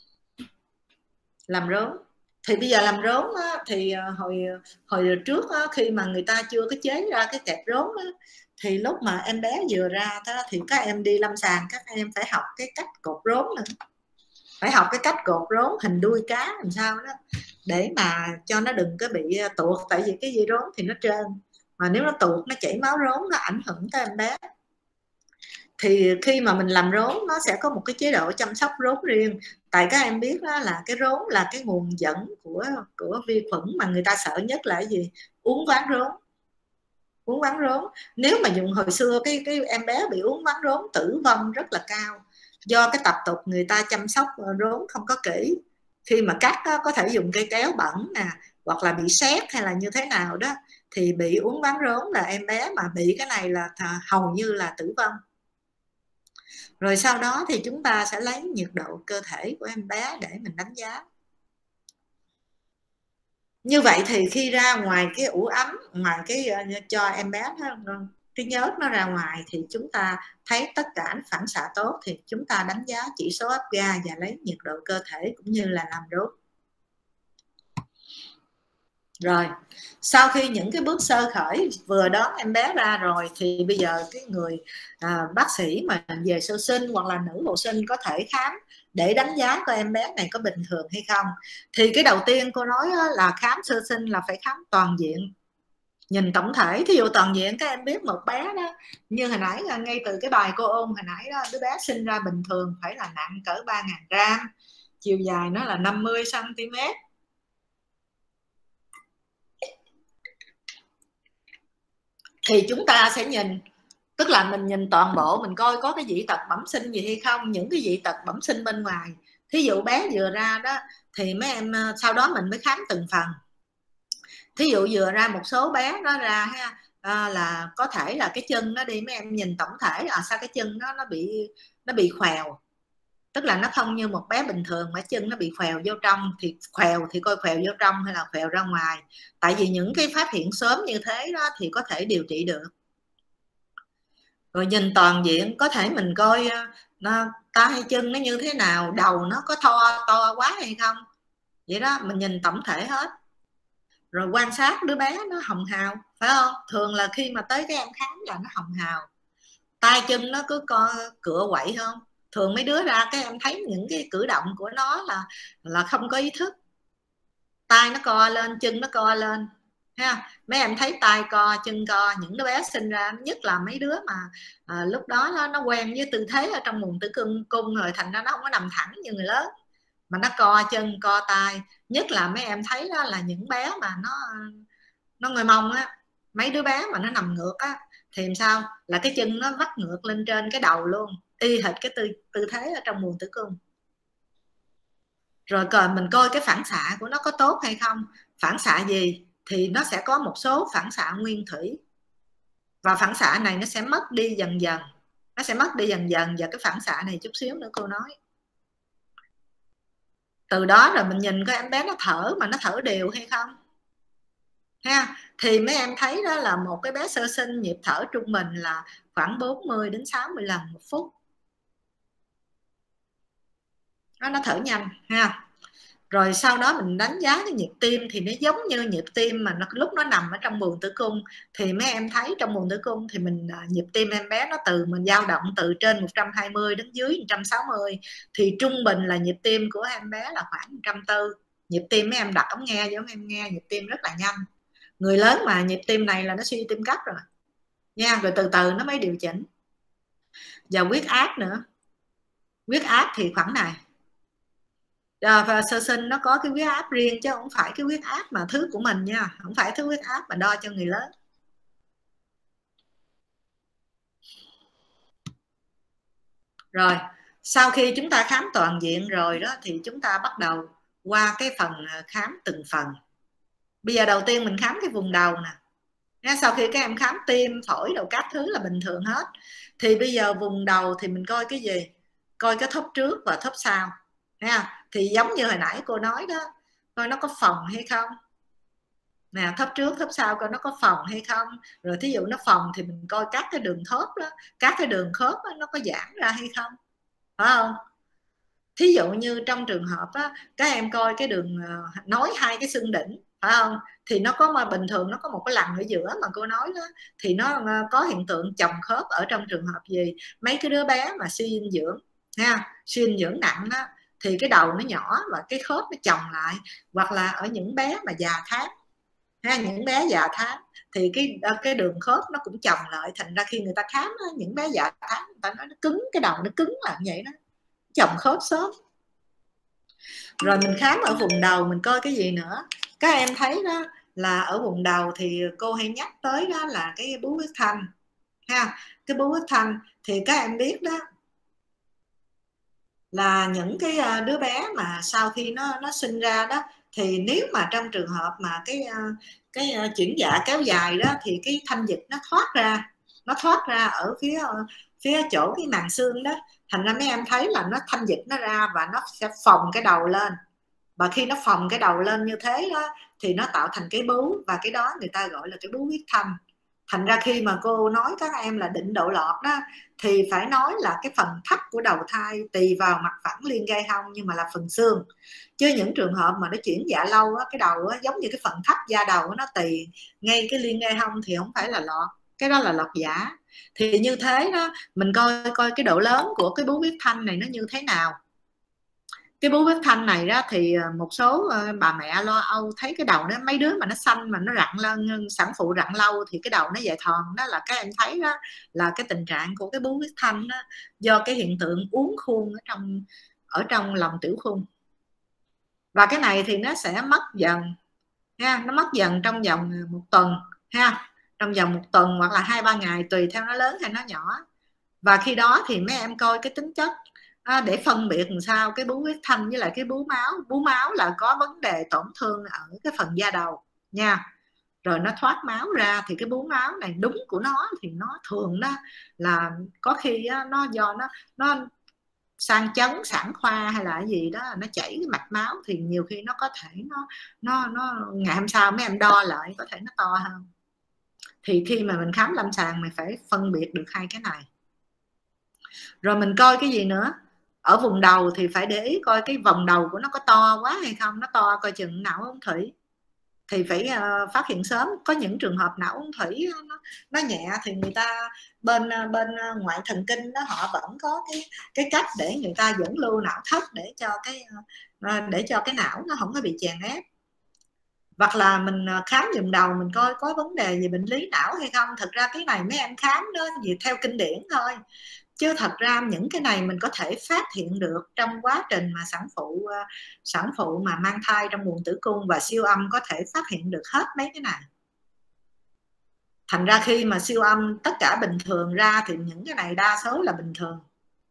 [SPEAKER 1] rốn. Thì bây giờ làm rốn á, thì hồi trước á, khi mà người ta chưa có chế ra cái kẹp rốn á, thì lúc mà em bé vừa ra đó, thì các em đi lâm sàng các em phải học cái cách cột rốn nữa. Phải học cái cách cột rốn hình đuôi cá làm sao đó để mà cho nó đừng có bị tuột. Tại vì cái dây rốn thì nó trơn, mà nếu nó tuột nó chảy máu rốn, nó ảnh hưởng tới em bé. Thì khi mà mình làm rốn nó sẽ có một cái chế độ chăm sóc rốn riêng. Tại các em biết đó là cái rốn là cái nguồn dẫn của vi khuẩn mà người ta sợ nhất là cái gì? Uốn ván rốn. Nếu mà dùng hồi xưa cái em bé bị uốn ván rốn tử vong rất là cao. do cái tập tục người ta chăm sóc rốn không có kỹ, khi mà cắt đó, có thể dùng cây kéo bẩn nè, hoặc là bị sét hay là như thế nào đó, thì bị uốn ván rốn là em bé mà bị cái này là hầu như là tử vong. Rồi sau đó thì chúng ta sẽ lấy nhiệt độ cơ thể của em bé để mình đánh giá. Như vậy thì khi ra ngoài cái ủ ấm, ngoài cái cho em bé cái nhớt nó ra ngoài, thì chúng ta thấy tất cả phản xạ tốt, thì chúng ta đánh giá chỉ số áp ga và lấy nhiệt độ cơ thể cũng như là làm đốt. Rồi sau khi những cái bước sơ khởi vừa đón em bé ra rồi, thì bây giờ cái người bác sĩ mà về sơ sinh hoặc là nữ hộ sinh có thể khám để đánh giá coi em bé này có bình thường hay không. Thì cái đầu tiên cô nói là khám sơ sinh là phải khám toàn diện, nhìn tổng thể. Thí dụ toàn diện, các em biết một bé đó, như hồi nãy ngay từ cái bài cô ôn hồi nãy đó, đứa bé sinh ra bình thường phải là nặng cỡ 3.000 gram, chiều dài nó là 50 cm. Thì chúng ta sẽ nhìn, tức là mình nhìn toàn bộ, mình coi có cái dị tật bẩm sinh gì hay không, những cái dị tật bẩm sinh bên ngoài. Thí dụ bé vừa ra đó thì mấy em sau đó mình mới khám từng phần. Thí dụ vừa ra một số bé nó ra ha, là có thể là cái chân nó đi, mấy em nhìn tổng thể sao cái chân nó bị khoèo, tức là nó không như một bé bình thường mà chân nó bị khoèo vô trong. Thì khoèo thì coi khoèo vô trong hay là khoèo ra ngoài, tại vì những cái phát hiện sớm như thế đó thì có thể điều trị được. Rồi nhìn toàn diện, có thể mình coi tay chân nó như thế nào, đầu nó có to quá hay không, vậy đó mình nhìn tổng thể hết. Rồi quan sát đứa bé nó hồng hào, phải không? Thường là khi mà tới các em khám là nó hồng hào, tay chân nó cứ cựa quậy không. Thường mấy đứa ra các em thấy những cái cử động của nó là không có ý thức, tay nó co lên, chân nó co lên ha. Mấy em thấy tay co chân co, những đứa bé sinh ra, nhất là mấy đứa mà lúc đó nó quen với tư thế ở trong buồng tử cung rồi, thành ra nó không có nằm thẳng như người lớn mà nó co chân co tay. Nhất là mấy em thấy đó là những bé mà nó ngồi mông á, mấy đứa bé mà nó nằm ngược á, thì làm sao là cái chân nó vắt ngược lên trên cái đầu luôn, y hệt cái tư thế ở trong buồng tử cung. Rồi mình coi cái phản xạ của nó có tốt hay không. Phản xạ gì thì nó sẽ có một số phản xạ nguyên thủy, và phản xạ này nó sẽ mất đi dần dần, và cái phản xạ này chút xíu nữa cô nói. Từ đó rồi mình nhìn coi em bé nó thở mà nó thở đều hay không ha. Thì mấy em thấy đó là một cái bé sơ sinh nhịp thở trung bình là khoảng 40 đến 60 lần một phút, nó thở nhanh ha. Rồi sau đó mình đánh giá cái nhịp tim, thì nó giống như nhịp tim mà lúc nó nằm ở trong buồng tử cung. Thì mấy em thấy trong buồng tử cung thì nhịp tim em bé nó mình dao động từ trên 120 đến dưới 160, thì trung bình là nhịp tim của em bé là khoảng 140. Nhịp tim mấy em đặt ống nghe giống em nghe, nhịp tim rất là nhanh. Người lớn mà nhịp tim này là nó suy tim cấp rồi nha, rồi từ từ nó mới điều chỉnh. Và huyết áp nữa, huyết áp thì khoảng này. Và sơ sinh nó có cái huyết áp riêng, chứ không phải cái huyết áp mà thứ của mình nha, không phải thứ huyết áp mà đo cho người lớn. Rồi sau khi chúng ta khám toàn diện rồi đó, thì chúng ta bắt đầu qua cái phần khám từng phần. Bây giờ đầu tiên mình khám cái vùng đầu nè. Sau khi các em khám tim phổi đầu các thứ là bình thường hết, thì bây giờ vùng đầu thì mình coi cái gì? Coi cái thốc trước và thốc sau nha. Thì giống như hồi nãy cô nói đó, coi nó có phồng hay không nè, thấp trước thấp sau coi nó có phồng hay không. Rồi thí dụ nó phồng thì mình coi các cái đường thốt đó, các cái đường khớp đó, nó có giãn ra hay không, phải không? Thí dụ như trong trường hợp á, các em coi cái đường nối hai cái xương đỉnh, phải không? Thì nó có, mà bình thường nó có một cái lằn ở giữa mà cô nói đó, thì nó có hiện tượng chồng khớp ở trong trường hợp gì? Mấy cái đứa bé mà suy dinh dưỡng ha, suy dinh dưỡng nặng đó, thì cái đầu nó nhỏ và cái khớp nó chồng lại. Hoặc là ở những bé mà già tháng ha, những bé già tháng thì cái đường khớp nó cũng chồng lại, thành ra khi người ta khám đó, những bé già tháng người ta nói nó cứng, cái đầu nó cứng là vậy đó, chồng khớp sớm. Rồi mình khám ở vùng đầu, mình coi cái gì nữa? Các em thấy đó là ở vùng đầu thì cô hay nhắc tới đó là cái bú huyết thanh ha. Cái bú huyết thanh thì các em biết đó, là những cái đứa bé mà sau khi nó sinh ra đó, thì nếu mà trong trường hợp mà cái chuyển dạ kéo dài đó thì cái thanh dịch nó thoát ra ở phía chỗ cái màng xương đó, thành ra mấy em thấy là nó thanh dịch nó ra và nó sẽ phồng cái đầu lên, và khi nó phồng cái đầu lên như thế đó thì nó tạo thành cái bú, và cái đó người ta gọi là cái bú huyết thanh. Thành ra khi mà cô nói các em là định độ lọt đó thì phải nói là cái phần thấp của đầu thai tỳ vào mặt phẳng liên gai hông, nhưng mà là phần xương, chứ những trường hợp mà nó chuyển dạ lâu á, cái đầu á, giống như cái phần thấp da đầu nó tỳ ngay cái liên gai hông thì không phải là lọt, cái đó là lọt giả. Thì như thế đó, mình coi coi cái độ lớn của cái bú huyết thanh này nó như thế nào. Cái bú huyết thanh này đó thì một số bà mẹ lo âu thấy cái đầu nó, mấy đứa mà nó xanh mà nó rặn lên, sản phụ rặn lâu thì cái đầu nó dài thòn đó, là các em thấy đó là cái tình trạng của cái bú huyết thanh đó, do cái hiện tượng uốn khuôn ở trong lòng tiểu khuôn. Và cái này thì nó sẽ mất dần ha, nó mất dần trong vòng 1 tuần ha, trong vòng 1 tuần hoặc là 2-3 ngày tùy theo nó lớn hay nó nhỏ. Và khi đó thì mấy em coi cái tính chất để phân biệt làm sao cái bú huyết thanh với lại cái bú máu. Bú máu là có vấn đề tổn thương ở cái phần da đầu nha, rồi nó thoát máu ra, thì cái bú máu này đúng của nó thì nó thường đó là có khi nó do nó sang chấn sản khoa hay là cái gì đó, nó chảy cái mạch máu, thì nhiều khi nó có thể nó ngày hôm sau mấy em đo lại có thể nó to hơn. Thì khi mà mình khám lâm sàng mình phải phân biệt được hai cái này. Rồi mình coi cái gì nữa, ở vùng đầu thì phải để ý coi cái vòng đầu của nó có to quá hay không, nó to coi chừng não ống thủy, thì phải phát hiện sớm. Có những trường hợp não ống thủy nó nhẹ thì người ta bên ngoại thần kinh đó họ vẫn có cái cách để người ta dẫn lưu não thất để cho cái não nó không có bị chèn ép. Hoặc là mình khám vùng đầu mình coi có vấn đề gì bệnh lý não hay không. Thật ra cái này mấy em khám đó gì theo kinh điển thôi, chứ thật ra những cái này mình có thể phát hiện được trong quá trình mà sản phụ mà mang thai trong buồng tử cung, và siêu âm có thể phát hiện được hết mấy cái này. Thành ra khi mà siêu âm tất cả bình thường ra thì những cái này đa số là bình thường.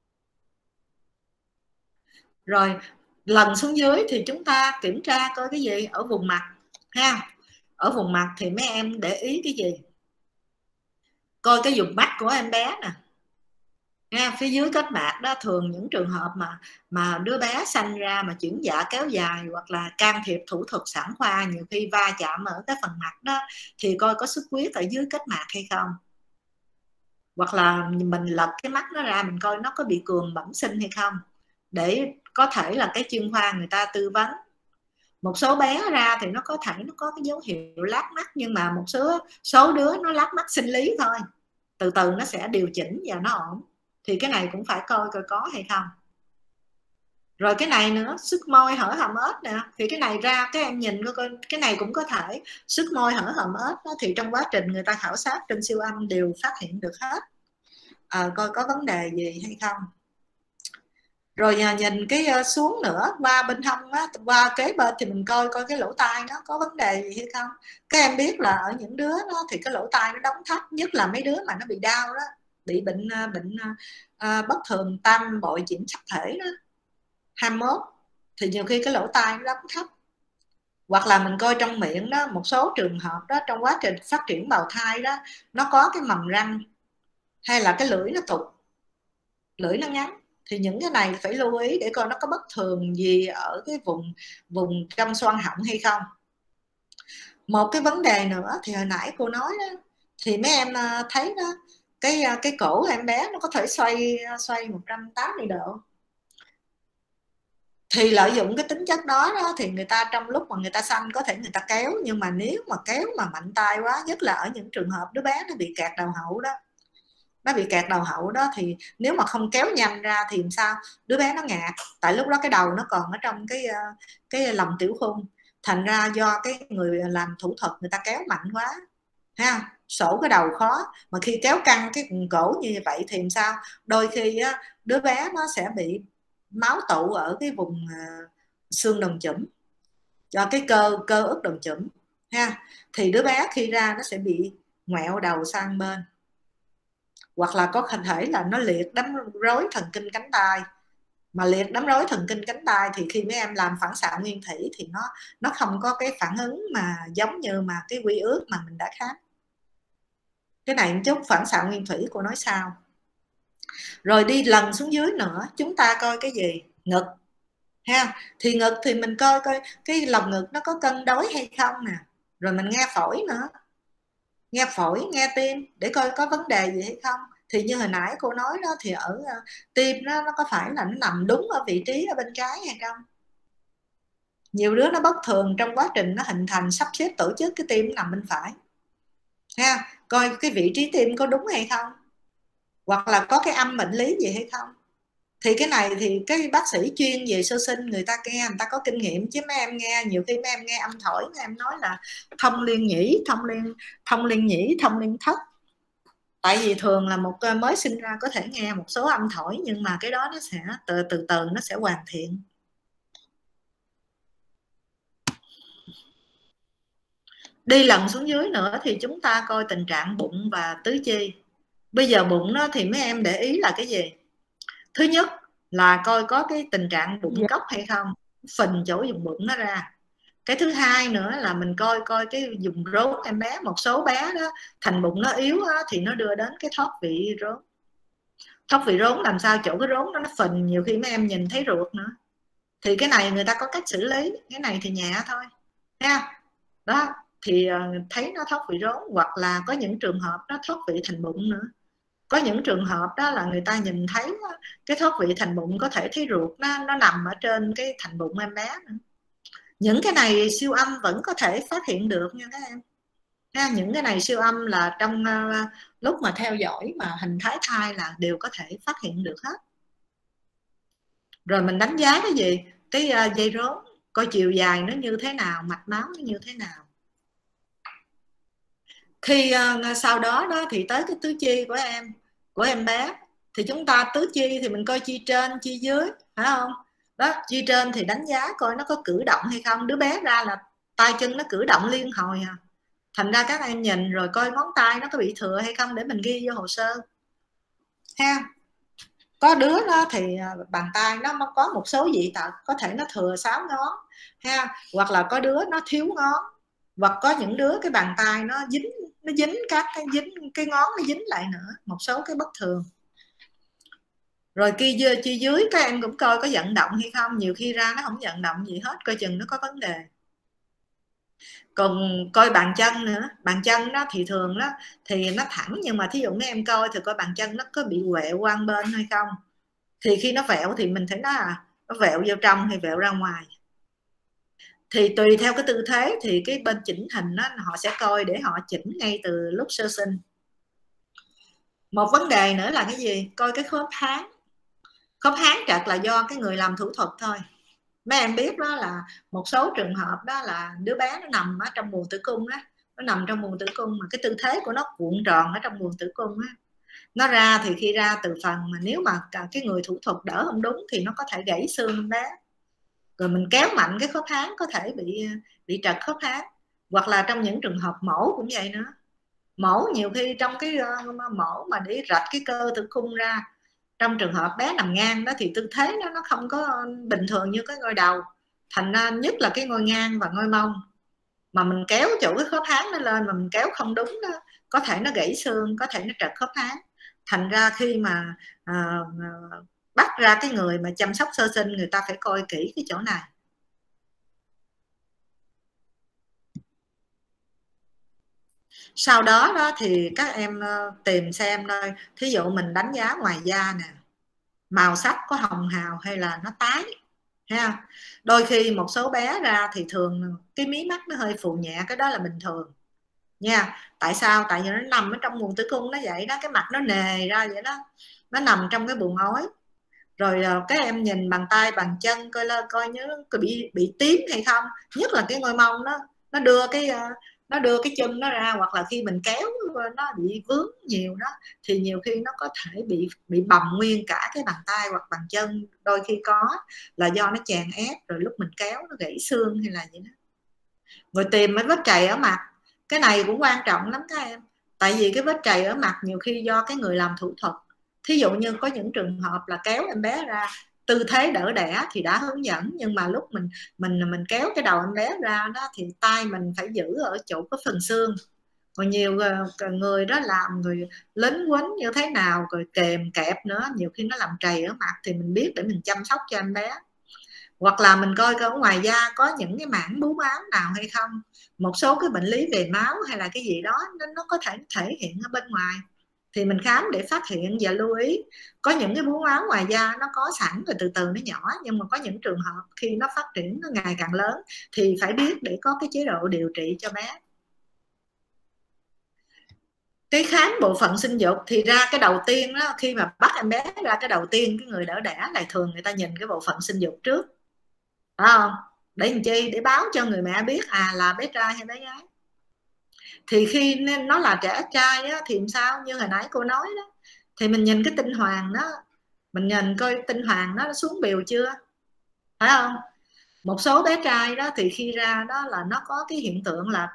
[SPEAKER 1] Rồi lần xuống dưới thì chúng ta kiểm tra coi cái gì ở vùng mặt ha. Ở vùng mặt thì mấy em để ý cái gì, coi cái vùng mắt của em bé nè nha, phía dưới kết mạc đó. Thường những trường hợp mà đứa bé sanh ra mà chuyển dạ kéo dài hoặc là can thiệp thủ thuật sản khoa, nhiều khi va chạm ở cái phần mặt đó thì coi có xuất huyết ở dưới kết mạc hay không. Hoặc là mình lật cái mắt nó ra mình coi nó có bị cường bẩm sinh hay không, để có thể là cái chuyên khoa người ta tư vấn. Một số bé ra thì nó có thể nó có cái dấu hiệu lát mắt, nhưng mà một số đứa nó lát mắt sinh lý thôi, từ từ nó sẽ điều chỉnh và nó ổn. Thì cái này cũng phải coi có hay không. Rồi cái này nữa, sức môi hở hàm ếch nè, thì cái này ra các em nhìn coi cái này cũng có thể sức môi hở hàm ếch đó, thì trong quá trình người ta khảo sát trên siêu âm đều phát hiện được hết. Coi có vấn đề gì hay không. Rồi nhìn cái xuống nữa, qua bên hông á, qua kế bên thì mình coi cái lỗ tai nó có vấn đề gì hay không. Các em biết là ở những đứa đó thì cái lỗ tai nó đóng thấp, nhất là mấy đứa mà nó bị đau đó, bị bệnh bất thường tam bội chuyển sắc thể đó 21, thì nhiều khi cái lỗ tai nó đóng thấp. Hoặc là mình coi trong miệng đó, một số trường hợp đó trong quá trình phát triển bào thai đó nó có cái mầm răng, hay là cái lưỡi nó tụt, lưỡi nó ngắn, thì những cái này phải lưu ý để coi nó có bất thường gì ở cái vùng trong xoang họng hay không. Một cái vấn đề nữa thì hồi nãy cô nói đó, thì mấy em thấy đó, cái cổ em bé nó có thể xoay 180 độ. Thì lợi dụng cái tính chất đó thì người ta trong lúc mà người ta sanh có thể người ta kéo, nhưng mà nếu mà kéo mà mạnh tay quá, nhất là ở những trường hợp đứa bé nó bị kẹt đầu hậu đó, thì nếu mà không kéo nhanh ra thì làm sao đứa bé nó ngạt, tại lúc đó cái đầu nó còn ở trong cái lòng tiểu khuôn. Thành ra do cái người làm thủ thuật người ta kéo mạnh quá ha, sổ cái đầu khó, mà khi kéo căng cái cổ như vậy thì làm sao đôi khi đứa bé nó sẽ bị máu tụ ở cái vùng xương đồng chủm, cho cái cơ ức đồng chủm ha, thì đứa bé khi ra nó sẽ bị ngoẹo đầu sang bên, hoặc là có thể là nó liệt đấm rối thần kinh cánh tay, mà liệt đám rối thần kinh cánh tay thì khi mấy em làm phản xạ nguyên thủy thì nó không có cái phản ứng mà giống như mà cái quy ước mà mình đã khám. Cái này một chút phản xạ nguyên thủy cô nói sao. Rồi đi lần xuống dưới nữa, chúng ta coi cái gì? Ngực ha. Thì ngực thì mình coi cái lồng ngực nó có cân đối hay không nè. Rồi mình nghe phổi nữa, nghe phổi nghe tim để coi có vấn đề gì hay không. Thì như hồi nãy cô nói đó, thì ở tim nó có phải là nó nằm đúng ở vị trí ở bên trái hay không? Nhiều đứa nó bất thường trong quá trình nó hình thành sắp xếp tổ chức cái tim nằm bên phải ha. Coi cái vị trí tim có đúng hay không, hoặc là có cái âm bệnh lý gì hay không. Thì cái này thì cái bác sĩ chuyên về sơ sinh người ta nghe, người ta có kinh nghiệm, chứ mấy em nghe nhiều khi mấy em nghe âm thổi, mấy em nói là thông liên nhĩ, thông liên nhĩ, thông liên thất. Tại vì thường là một mới sinh ra có thể nghe một số âm thổi, nhưng mà cái đó nó sẽ từ từ nó sẽ hoàn thiện. Đi lần xuống dưới nữa thì chúng ta coi tình trạng bụng và tứ chi. Bây giờ bụng đó thì mấy em để ý là cái gì? Thứ nhất là coi có cái tình trạng bụng cóc hay không, phình chỗ vùng bụng nó ra. Cái thứ hai nữa là mình coi cái vùng rốn em bé. Một số bé đó thành bụng nó yếu đó, thì nó đưa đến cái thoát vị rốn. Thoát vị rốn làm sao chỗ cái rốn nó phình, nhiều khi mấy em nhìn thấy ruột nữa. Thì cái này người ta có cách xử lý, cái này thì nhẹ thôi ha. Đó thì thấy nó thoát vị rốn, hoặc là có những trường hợp nó thoát vị thành bụng nữa. Có những trường hợp đó là người ta nhìn thấy cái thoát vị thành bụng, có thể thấy ruột nó nằm ở trên cái thành bụng em bé nữa. Những cái này siêu âm vẫn có thể phát hiện được nha các em ha. Những cái này siêu âm là trong lúc mà theo dõi mà hình thái thai là đều có thể phát hiện được hết. Rồi mình đánh giá cái gì? Cái dây rốn, coi chiều dài nó như thế nào, mạch máu nó như thế nào. Khi sau đó thì tới cái tứ chi của em bé. Thì chúng ta tứ chi thì mình coi chi trên chi dưới, phải không? Đó, chi trên thì đánh giá coi nó có cử động hay không. Đứa bé ra là tay chân nó cử động liên hồi à. Thành ra các em nhìn rồi coi ngón tay nó có bị thừa hay không để mình ghi vô hồ sơ ha. Có đứa đó thì bàn tay nó có một số dị tật, có thể nó thừa 6 ngón ha, hoặc là có đứa nó thiếu ngón, hoặc có những đứa cái bàn tay nó dính các cái ngón nó dính lại nữa, một số cái bất thường. Rồi chi dưới các em cũng coi có vận động hay không. Nhiều khi ra nó không vận động gì hết, coi chừng nó có vấn đề. Còn coi bàn chân nữa. Bàn chân đó thì thường đó thì nó thẳng, nhưng mà thí dụ mấy em coi thì coi bàn chân nó có bị quẹo qua bên hay không. Thì khi nó vẹo thì mình thấy nó vẹo vô trong hay vẹo ra ngoài. Thì tùy theo cái tư thế thì cái bên chỉnh hình đó, họ sẽ coi để họ chỉnh ngay từ lúc sơ sinh. Một vấn đề nữa là cái gì? Coi cái khớp háng. Khớp háng trật là do cái người làm thủ thuật thôi. Mấy em biết đó là một số trường hợp đó là đứa bé nó nằm ở trong buồng tử cung á, nó nằm trong buồng tử cung mà cái tư thế của nó cuộn tròn ở trong buồng tử cung á. Nó ra thì khi ra từ phần mà nếu mà cái người thủ thuật đỡ không đúng thì nó có thể gãy xương bé. Rồi mình kéo mạnh cái khớp háng có thể bị trật khớp háng. Hoặc là trong những trường hợp mổ cũng vậy nữa. Mổ nhiều khi trong cái mổ mà để rạch cái cơ tử cung ra, trong trường hợp bé nằm ngang đó thì tư thế nó không có bình thường như cái ngôi đầu. Thành ra nhất là cái ngôi ngang và ngôi mông mà mình kéo chỗ cái khớp háng nó lên mà mình kéo không đúng đó, có thể nó gãy xương, có thể nó trật khớp háng. Thành ra khi mà bắt ra cái người mà chăm sóc sơ sinh, người ta phải coi kỹ cái chỗ này. Sau đó thì các em tìm xem thôi. Thí dụ mình đánh giá ngoài da nè, màu sắc có hồng hào hay là nó tái ha. Đôi khi một số bé ra thì thường cái mí mắt nó hơi phù nhẹ, cái đó là bình thường nha. Tại sao? Tại vì nó nằm ở trong buồng tử cung nó vậy đó, cái mặt nó nề ra vậy đó, nó nằm trong cái buồng ối. Rồi các em nhìn bàn tay bàn chân coi nhớ có bị tím hay không, nhất là cái ngôi mông đó, nó đưa cái chân nó ra, hoặc là khi mình kéo nó bị vướng nhiều đó thì nhiều khi nó có thể bị bầm nguyên cả cái bàn tay hoặc bàn chân. Đôi khi có là do nó chèn ép rồi lúc mình kéo nó gãy xương hay là gì đó. Rồi tìm mấy vết trầy ở mặt, cái này cũng quan trọng lắm các em. Tại vì cái vết trầy ở mặt nhiều khi do cái người làm thủ thuật. Thí dụ như có những trường hợp là kéo em bé ra tư thế đỡ đẻ thì đã hướng dẫn, nhưng mà lúc mình kéo cái đầu em bé ra đó thì tay mình phải giữ ở chỗ có phần xương. Còn nhiều người đó làm người lính quýnh như thế nào, rồi kèm kẹp nữa, nhiều khi nó làm trầy ở mặt thì mình biết để mình chăm sóc cho em bé. Hoặc là mình coi ở ngoài da có những cái mảng bú máu nào hay không, một số cái bệnh lý về máu hay là cái gì đó nó có thể hiện ở bên ngoài thì mình khám để phát hiện. Và lưu ý có những cái bú máu ngoài da nó có sẵn rồi từ từ nó nhỏ, nhưng mà có những trường hợp khi nó phát triển nó ngày càng lớn thì phải biết để có cái chế độ điều trị cho bé. Cái khám bộ phận sinh dục thì ra cái đầu tiên đó, khi mà bắt em bé ra, cái đầu tiên cái người đỡ đẻ lại thường người ta nhìn cái bộ phận sinh dục trước, phải không? Để làm chi? Để báo cho người mẹ biết là bé trai hay bé gái. Thì khi nó là trẻ trai á, thì sao như hồi nãy cô nói đó, thì mình nhìn cái tinh hoàng đó, mình nhìn coi tinh hoàng nó xuống bìu chưa, phải không? Một số bé trai đó thì khi ra đó là nó có cái hiện tượng là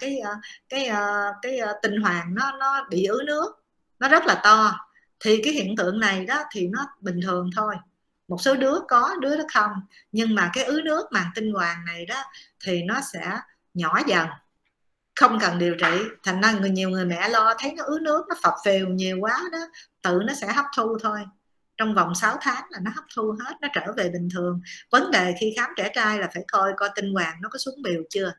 [SPEAKER 1] cái tinh hoàng nó bị ứ nước, nó rất là to. Thì cái hiện tượng này đó thì nó bình thường thôi, một số đứa có, đứa nó không. Nhưng mà cái ứ nước màng tinh hoàng này đó thì nó sẽ nhỏ dần, không cần điều trị. Thành ra nhiều người mẹ lo thấy nó ứ nước, nó phập phều nhiều quá đó, tự nó sẽ hấp thu thôi, trong vòng 6 tháng là nó hấp thu hết, nó trở về bình thường. Vấn đề khi khám trẻ trai là phải coi tinh hoàng nó có xuống bìu chưa.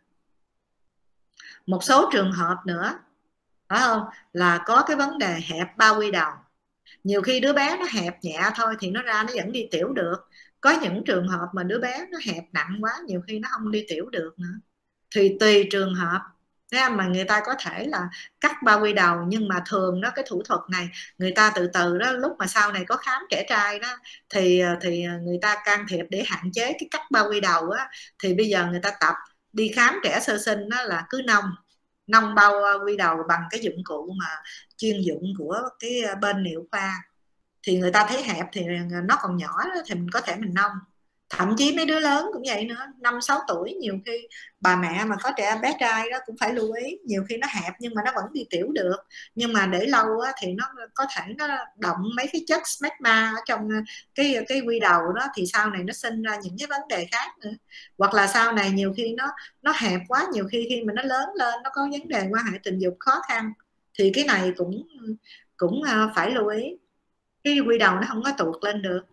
[SPEAKER 1] Một số trường hợp nữa, phải không, là có cái vấn đề hẹp bao quy đầu. Nhiều khi đứa bé nó hẹp nhẹ thôi thì nó ra nó vẫn đi tiểu được. Có những trường hợp mà đứa bé nó hẹp nặng quá, nhiều khi nó không đi tiểu được nữa. Thì tùy trường hợp mà người ta có thể là cắt bao quy đầu. Nhưng mà thường đó, cái thủ thuật này người ta từ từ đó, lúc mà sau này có khám trẻ trai đó thì người ta can thiệp để hạn chế cái cắt bao quy đầu á. Thì bây giờ người ta tập đi khám trẻ sơ sinh đó là cứ nông bao quy đầu bằng cái dụng cụ mà chuyên dụng của cái bên niệu khoa. Thì người ta thấy hẹp thì nó còn nhỏ đó, thì mình có thể mình nông. Thậm chí mấy đứa lớn cũng vậy nữa, 5-6 tuổi, nhiều khi bà mẹ mà có trẻ bé trai đó cũng phải lưu ý, nhiều khi nó hẹp nhưng mà nó vẫn đi tiểu được. Nhưng mà để lâu á, thì nó có thể nó động mấy cái chất smegma ở trong cái quy đầu đó, thì sau này nó sinh ra những cái vấn đề khác nữa. Hoặc là sau này nhiều khi nó hẹp quá, nhiều khi mà nó lớn lên nó có vấn đề quan hệ tình dục khó khăn, thì cái này cũng phải lưu ý. Cái quy đầu nó không có tuột lên được.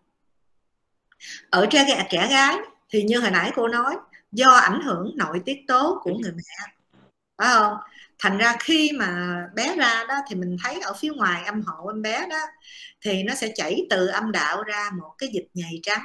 [SPEAKER 1] Ở trẻ gái thì như hồi nãy cô nói, do ảnh hưởng nội tiết tố của người mẹ, phải không? Thành ra khi mà bé ra đó thì mình thấy ở phía ngoài âm hộ em bé đó thì nó sẽ chảy từ âm đạo ra một cái dịch nhầy trắng.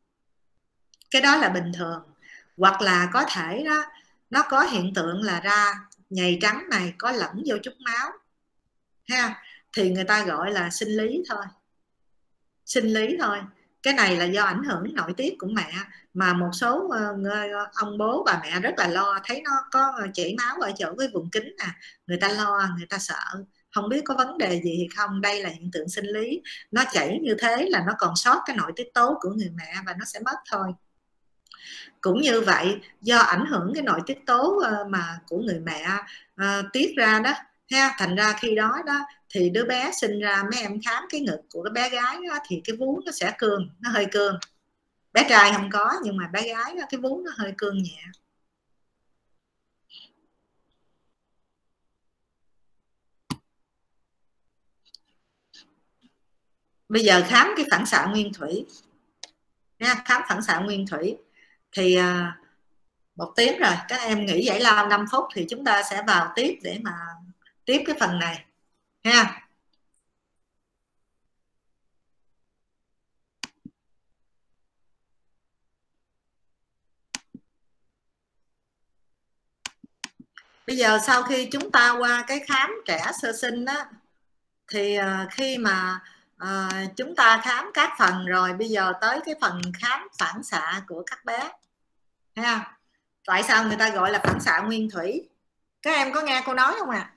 [SPEAKER 1] Cái đó là bình thường. Hoặc là có thể đó nó có hiện tượng là ra nhầy trắng này có lẫn vô chút máu ha, thì người ta gọi là sinh lý thôi. Sinh lý thôi. Cái này là do ảnh hưởng nội tiết của mẹ, mà một số ông bố bà mẹ rất là lo, thấy nó có chảy máu ở chỗ cái vùng kính nè, người ta lo, người ta sợ, không biết có vấn đề gì hay không. Đây là hiện tượng sinh lý, nó chảy như thế là nó còn sót cái nội tiết tố của người mẹ và nó sẽ mất thôi. Cũng như vậy, do ảnh hưởng cái nội tiết tố mà của người mẹ tiết ra đó ha, thành ra khi đó thì đứa bé sinh ra, mấy em khám cái ngực của cái bé gái đó, thì cái vú nó sẽ cương, nó hơi cương. Bé trai không có, nhưng mà bé gái đó, cái vú nó hơi cương nhẹ. Bây giờ khám cái phản xạ nguyên thủy nha. Khám phản xạ nguyên thủy thì 1 tiếng rồi, các em nghỉ giải lao 5 phút thì chúng ta sẽ vào tiếp để mà tiếp cái phần này ha. Bây giờ sau khi chúng ta qua cái khám trẻ sơ sinh đó, thì khi mà chúng ta khám các phần rồi, bây giờ tới cái phần khám phản xạ của các bé ha. Tại sao người ta gọi là phản xạ nguyên thủy? Các em có nghe cô nói không ạ?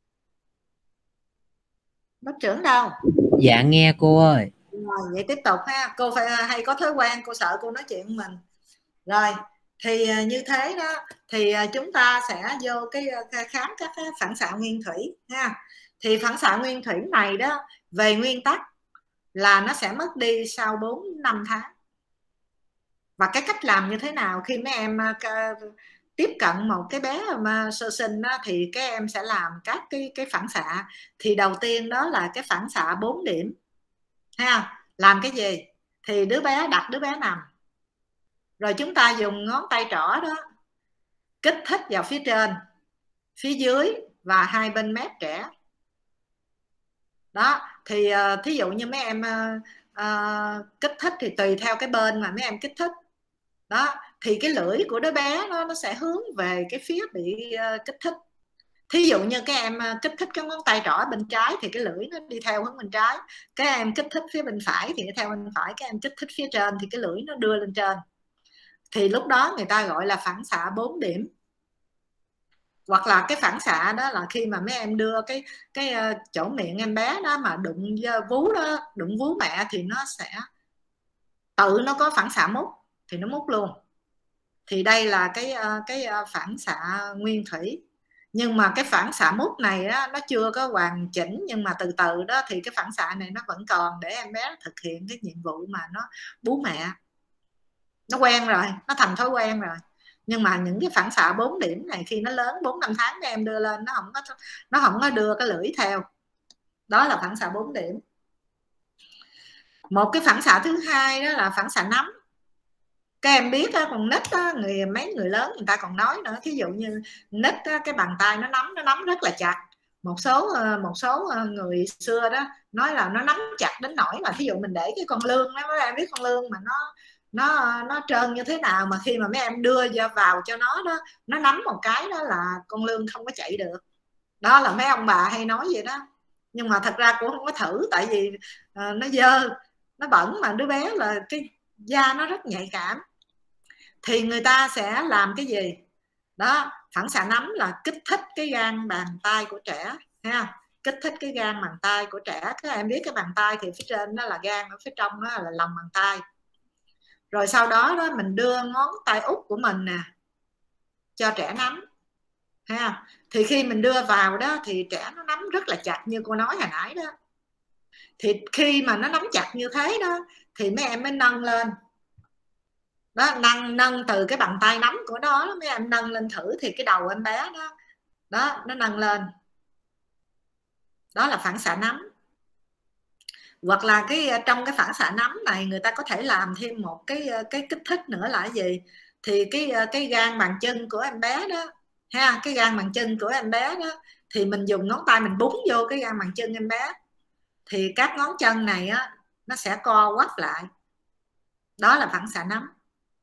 [SPEAKER 1] Lớp trưởng đâu?
[SPEAKER 2] Dạ nghe cô ơi.
[SPEAKER 1] Rồi, vậy tiếp tục ha. Cô phải hay có thói quen cô sợ cô nói chuyện mình. Rồi thì như thế đó thì chúng ta sẽ vô cái khám các cái phản xạ nguyên thủy ha. Thì phản xạ nguyên thủy này đó về nguyên tắc là nó sẽ mất đi sau 4-5 tháng. Và cái cách làm như thế nào khi mấy em tiếp cận một cái bé mà sơ sinh đó, thì các em sẽ làm các cái phản xạ. Thì đầu tiên đó là cái phản xạ 4 điểm ha. Làm cái gì? Thì đứa bé đặt đứa bé nằm, rồi chúng ta dùng ngón tay trỏ đó kích thích vào phía trên, phía dưới và hai bên mép trẻ. Đó thì thí dụ như mấy em kích thích thì tùy theo cái bên mà mấy em kích thích đó, thì cái lưỡi của đứa bé nó sẽ hướng về cái phía bị kích thích. Thí dụ như các em kích thích cái ngón tay trỏ bên trái thì cái lưỡi nó đi theo hướng bên trái, các em kích thích phía bên phải thì theo bên phải, các em kích thích phía trên thì cái lưỡi nó đưa lên trên. Thì lúc đó người ta gọi là phản xạ 4 điểm. Hoặc là cái phản xạ đó là khi mà mấy em đưa cái chỗ miệng em bé đó mà đụng vú đó, đụng vú mẹ thì nó sẽ tự nó có phản xạ mút thì nó mút luôn. Thì đây là cái phản xạ nguyên thủy. Nhưng mà cái phản xạ mút này đó, nó chưa có hoàn chỉnh, nhưng mà từ từ đó thì cái phản xạ này nó vẫn còn để em bé thực hiện cái nhiệm vụ mà nó bú mẹ. Nó quen rồi, nó thành thói quen rồi. Nhưng mà những cái phản xạ 4 điểm này khi nó lớn 4-5 tháng các em đưa lên, nó không có đưa cái lưỡi theo. Đó là phản xạ 4 điểm. Một cái phản xạ thứ hai đó là phản xạ nắm. Các em biết con nít mấy người lớn người ta còn nói nữa, thí dụ như nít cái bàn tay nó nắm rất là chặt. Một số người xưa đó nói là nó nắm chặt đến nỗi mà thí dụ mình để cái con lươn đó, mấy em biết con lươn mà nó trơn như thế nào, mà khi mà mấy em đưa vào cho nó đó, nó nắm một cái đó là con lươn không có chạy được. Đó là mấy ông bà hay nói vậy đó. Nhưng mà thật ra cũng không có thử, tại vì nó dơ, nó bẩn, mà đứa bé là cái da nó rất nhạy cảm. Thì người ta sẽ làm cái gì đó? Phản xạ nắm là kích thích cái gan bàn tay của trẻ ha, kích thích cái gan bàn tay của trẻ. Các em biết cái bàn tay thì phía trên đó là gan, ở phía trong đó là lòng bàn tay. Rồi sau đó đó mình đưa ngón tay út của mình nè cho trẻ nắm ha. Thì khi mình đưa vào đó thì trẻ nó nắm rất là chặt như cô nói hồi nãy đó. Thì khi mà nó nắm chặt như thế đó thì mấy em mới nâng lên đó, nâng từ cái bàn tay nắm của nó, mấy em nâng lên thử thì cái đầu em bé đó nó nâng lên. Đó là phản xạ nắm. Hoặc là trong cái phản xạ nắm này người ta có thể làm thêm một cái kích thích nữa là cái gì? Thì cái gan bàn chân của em bé đó ha, cái gan bàn chân của em bé đó thì mình dùng ngón tay mình búng vô cái gan bàn chân em bé thì các ngón chân này á nó sẽ co quắp lại. Đó là phản xạ nắm.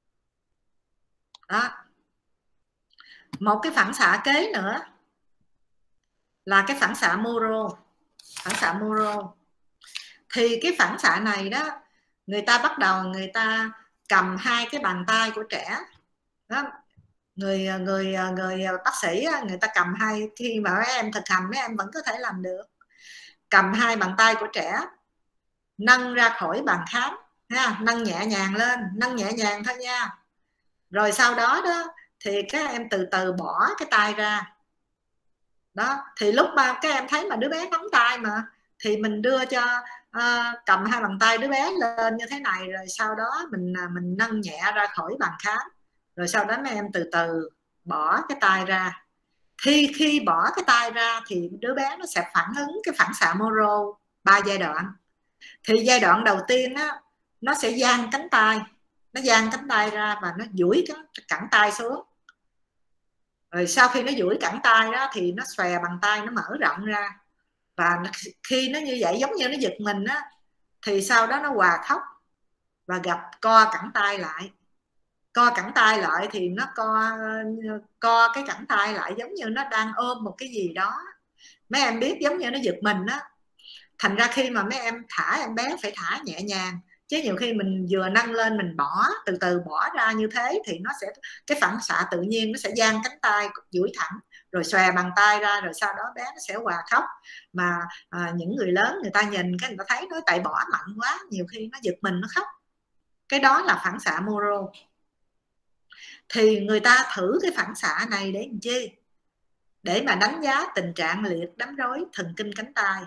[SPEAKER 1] Đó. Một cái phản xạ kế nữa là cái phản xạ Moro. Phản xạ Moro thì cái phản xạ này đó, người ta bắt đầu người ta cầm hai cái bàn tay của trẻ đó. Người bác sĩ người ta cầm hai, khi mà mấy em thực hành mấy em vẫn có thể làm được. Cầm hai bàn tay của trẻ nâng ra khỏi bàn khám ha, nâng nhẹ nhàng lên, nâng nhẹ nhàng thôi nha. Rồi sau đó đó thì các em từ từ bỏ cái tay ra. Đó thì lúc mà các em thấy mà đứa bé nắm tay mà thì mình đưa cho cầm hai bàn tay đứa bé lên như thế này, rồi sau đó mình nâng nhẹ ra khỏi bàn khám, rồi sau đó mấy em từ từ bỏ cái tay ra. Khi bỏ cái tay ra thì đứa bé nó sẽ phản ứng cái phản xạ Moro 3 giai đoạn. Thì giai đoạn đầu tiên á, nó sẽ giang cánh tay, nó giang cánh tay ra và nó duỗi cẳng tay xuống. Rồi sau khi nó duỗi cẳng tay đó thì nó xòe bàn tay, nó mở rộng ra. Và khi nó như vậy giống như nó giật mình á, thì sau đó nó hòa khóc và co cẳng tay lại. Co cẳng tay lại thì nó co cái cẳng tay lại giống như nó đang ôm một cái gì đó. Mấy em biết giống như nó giật mình á. Thành ra khi mà mấy em thả em bé phải thả nhẹ nhàng, chứ nhiều khi mình vừa nâng lên mình bỏ, từ từ bỏ ra như thế thì nó sẽ, cái phản xạ tự nhiên nó sẽ giang cánh tay duỗi thẳng rồi xòe bàn tay ra, rồi sau đó bé nó sẽ hòa khóc. Mà những người lớn người ta nhìn cái người ta thấy nó tại bỏ mạnh quá, nhiều khi nó giật mình nó khóc. Cái đó là phản xạ Moro. Thì người ta thử cái phản xạ này để làm chi? Để mà đánh giá tình trạng liệt đám rối thần kinh cánh tay.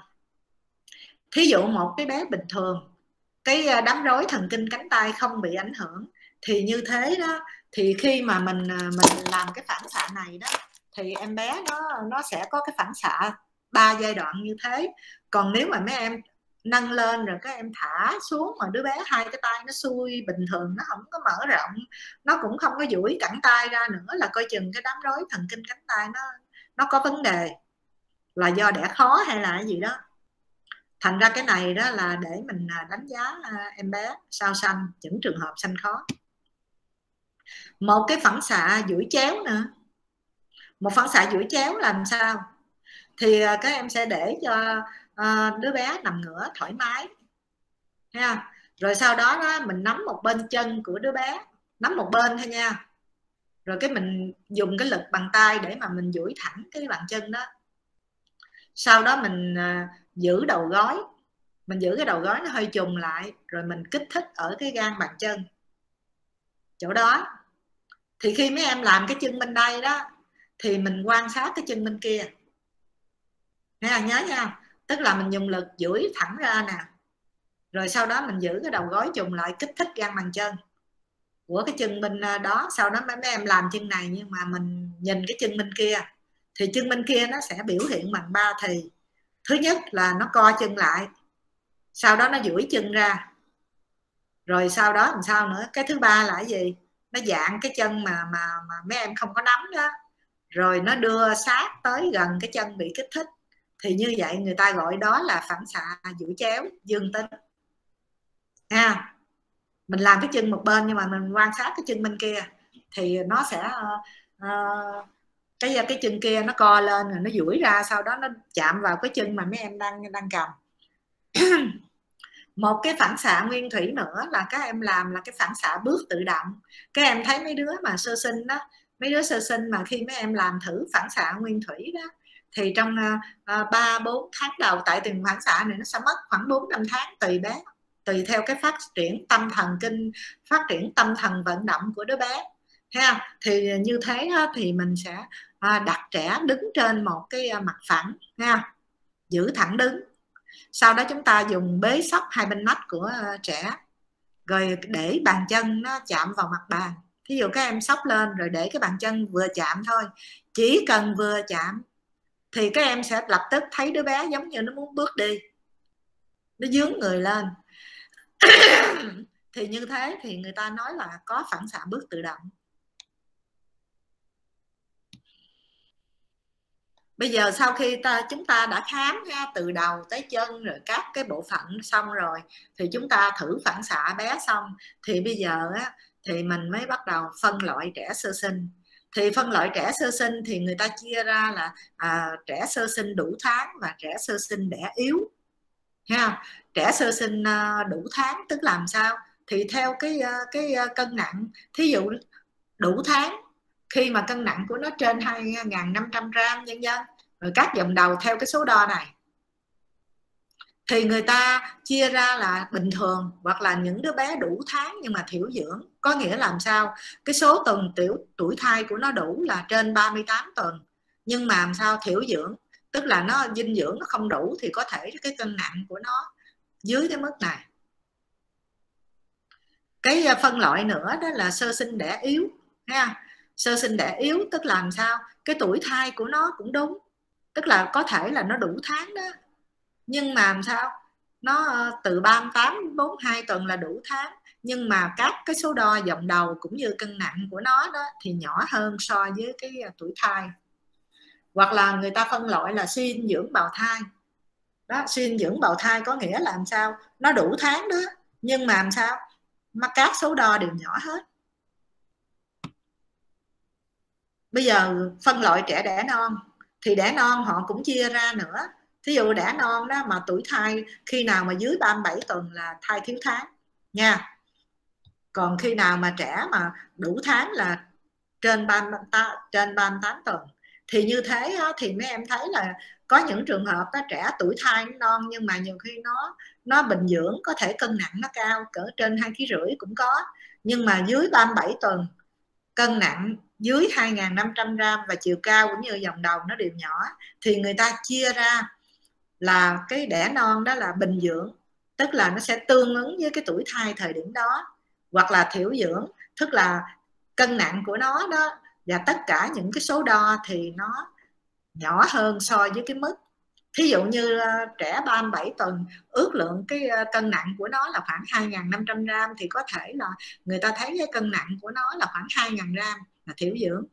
[SPEAKER 1] Thí dụ một cái bé bình thường, cái đám rối thần kinh cánh tay không bị ảnh hưởng, Thì như thế đó, thì khi mà mình làm cái phản xạ này đó thì em bé nó sẽ có cái phản xạ 3 giai đoạn như thế. Còn nếu mà mấy em nâng lên rồi các em thả xuống mà đứa bé hai cái tay nó xuôi bình thường, nó không có mở rộng, nó cũng không có duỗi cẳng tay ra nữa, là coi chừng cái đám rối thần kinh cánh tay nó có vấn đề, là do đẻ khó hay là cái gì đó. Thành ra cái này đó là để mình đánh giá em bé sau sanh những trường hợp sanh khó. Một cái phản xạ duỗi chéo nữa. Một phản xạ duỗi chéo làm sao? Thì các em sẽ để cho đứa bé nằm ngửa thoải mái nha. Rồi sau đó mình nắm một bên chân của đứa bé, nắm một bên thôi nha. Rồi cái mình dùng cái lực bàn tay để mà mình duỗi thẳng cái bàn chân đó. Sau đó mình giữ đầu gối, mình giữ cái đầu gối nó hơi trùng lại, rồi mình kích thích ở cái gang bàn chân chỗ đó. Thì khi mấy em làm cái chân bên đây đó thì mình quan sát cái chân bên kia nha, nhớ nha. Tức là mình dùng lực duỗi thẳng ra nè, rồi sau đó mình giữ cái đầu gối trùng lại, kích thích gang bàn chân của cái chân bên đó. Sau đó mấy em làm chân này nhưng mà mình nhìn cái chân bên kia, thì chân bên kia nó sẽ biểu hiện bằng 3 thì. Thứ nhất là nó co chân lại, sau đó nó duỗi chân ra, rồi sau đó làm sao nữa, cái thứ ba là cái gì, nó dạng cái chân mà mấy em không có nắm đó, rồi nó đưa sát tới gần cái chân bị kích thích. Thì như vậy người ta gọi đó là phản xạ duỗi chéo dương tính ha. Mình làm cái chân một bên nhưng mà mình quan sát cái chân bên kia thì nó sẽ cái chân kia nó co lên rồi nó duỗi ra, sau đó nó chạm vào cái chân mà mấy em đang cầm. Một cái phản xạ nguyên thủy nữa là các em làm là cái phản xạ bước tự động. Các em thấy mấy đứa mà sơ sinh đó, mấy đứa sơ sinh mà khi mấy em làm thử phản xạ nguyên thủy đó thì trong 3-4 tháng đầu, tại từng phản xạ này nó sẽ mất khoảng 4-5 tháng tùy bé, tùy theo cái phát triển tâm thần kinh, phát triển tâm thần vận động của đứa bé ha. Thì như thế thì mình sẽ đặt trẻ đứng trên một cái mặt phẳng ha, giữ thẳng đứng. Sau đó chúng ta dùng bế sóc hai bên nách của trẻ, rồi để bàn chân nó chạm vào mặt bàn. Ví dụ các em sóc lên rồi để cái bàn chân vừa chạm thôi, chỉ cần vừa chạm thì các em sẽ lập tức thấy đứa bé giống như nó muốn bước đi, nó dướng người lên. Thì như thế thì người ta nói là có phản xạ bước tự động. Bây giờ sau khi chúng ta đã khám ha, từ đầu tới chân rồi các cái bộ phận xong rồi, thì chúng ta thử phản xạ bé xong, thì bây giờ thì mình mới bắt đầu phân loại trẻ sơ sinh. Thì phân loại trẻ sơ sinh thì người ta chia ra là trẻ sơ sinh đủ tháng và trẻ sơ sinh đẻ yếu ha. Trẻ sơ sinh đủ tháng tức làm sao, thì theo cái cân nặng. Thí dụ đủ tháng khi mà cân nặng của nó trên 2.500 gram nhân dân, rồi các vòng đầu theo cái số đo này, thì người ta chia ra là bình thường, hoặc là những đứa bé đủ tháng nhưng mà thiểu dưỡng. Có nghĩa làm sao, cái số tuần tuổi thai của nó đủ là trên 38 tuần, nhưng mà làm sao thiểu dưỡng, tức là nó dinh dưỡng nó không đủ, thì có thể cái cân nặng của nó dưới cái mức này. Cái phân loại nữa đó là sơ sinh đẻ yếu ha. Sơ sinh đẻ yếu tức là làm sao, cái tuổi thai của nó cũng đúng, tức là có thể là nó đủ tháng đó, nhưng mà làm sao nó từ 38 đến 42 tuần là đủ tháng, nhưng mà các cái số đo vòng đầu cũng như cân nặng của nó đó thì nhỏ hơn so với cái tuổi thai. Hoặc là người ta phân loại là suy dinh dưỡng bào thai đó. Suy dinh dưỡng bào thai có nghĩa là làm sao, nó đủ tháng đó, nhưng mà làm sao mà các số đo đều nhỏ hết. Bây giờ phân loại trẻ đẻ non, thì đẻ non họ cũng chia ra nữa. Thí dụ đẻ non đó mà tuổi thai khi nào mà dưới 37 tuần là thai thiếu tháng nha. Còn khi nào mà trẻ mà đủ tháng là trên 38 tuần. Thì như thế thì mấy em thấy là có những trường hợp đó, trẻ tuổi thai non nhưng mà nhiều khi nó bình dưỡng, có thể cân nặng nó cao cỡ trên 2,5 kg cũng có, nhưng mà dưới 37 tuần cân nặng dưới 2.500 gram và chiều cao cũng như vòng đầu nó đều nhỏ, thì người ta chia ra là cái đẻ non đó là bình dưỡng, tức là nó sẽ tương ứng với cái tuổi thai thời điểm đó, hoặc là thiểu dưỡng, tức là cân nặng của nó đó và tất cả những cái số đo thì nó nhỏ hơn so với cái mức. Thí dụ như trẻ 37 tuần ước lượng cái cân nặng của nó là khoảng 2.500 gram thì có thể là người ta thấy cái cân nặng của nó là khoảng 2.000 gram là thiểu dưỡng.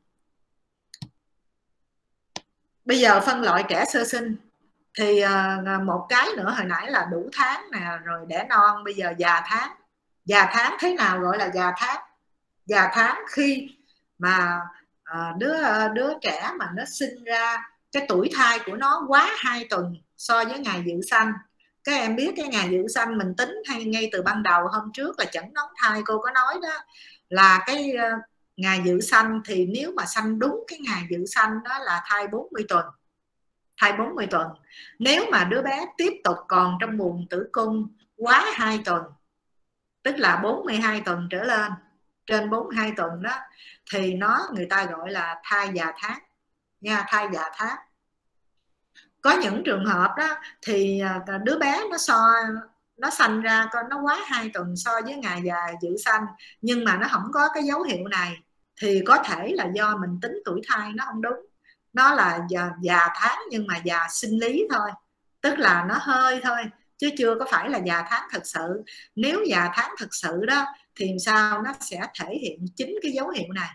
[SPEAKER 1] Bây giờ phân loại trẻ sơ sinh thì một cái nữa hồi nãy là đủ tháng nè, rồi đẻ non, bây giờ già tháng. Già tháng thế nào gọi là già tháng? Già tháng khi mà đứa trẻ mà nó sinh ra cái tuổi thai của nó quá 2 tuần so với ngày dự sanh. Các em biết cái ngày dự sanh mình tính hay ngay từ ban đầu hôm trước là chẩn đoán thai cô có nói đó, là cái ngày dự sanh thì nếu mà sanh đúng cái ngày dự sanh đó là thai 40 tuần. Thai 40 tuần. Nếu mà đứa bé tiếp tục còn trong buồng tử cung quá 2 tuần, tức là 42 tuần trở lên, trên 42 tuần đó, thì người ta gọi là thai già tháng nha, thai già tháng. Có những trường hợp đó thì đứa bé nó sanh ra nó quá 2 tuần so với ngày dự sanh, nhưng mà nó không có cái dấu hiệu này thì có thể là do mình tính tuổi thai nó không đúng. Nó là già tháng nhưng mà già sinh lý thôi, tức là nó hơi thôi chứ chưa có phải là già tháng thật sự. Nếu già tháng thật sự đó thì sao nó sẽ thể hiện chính cái dấu hiệu này,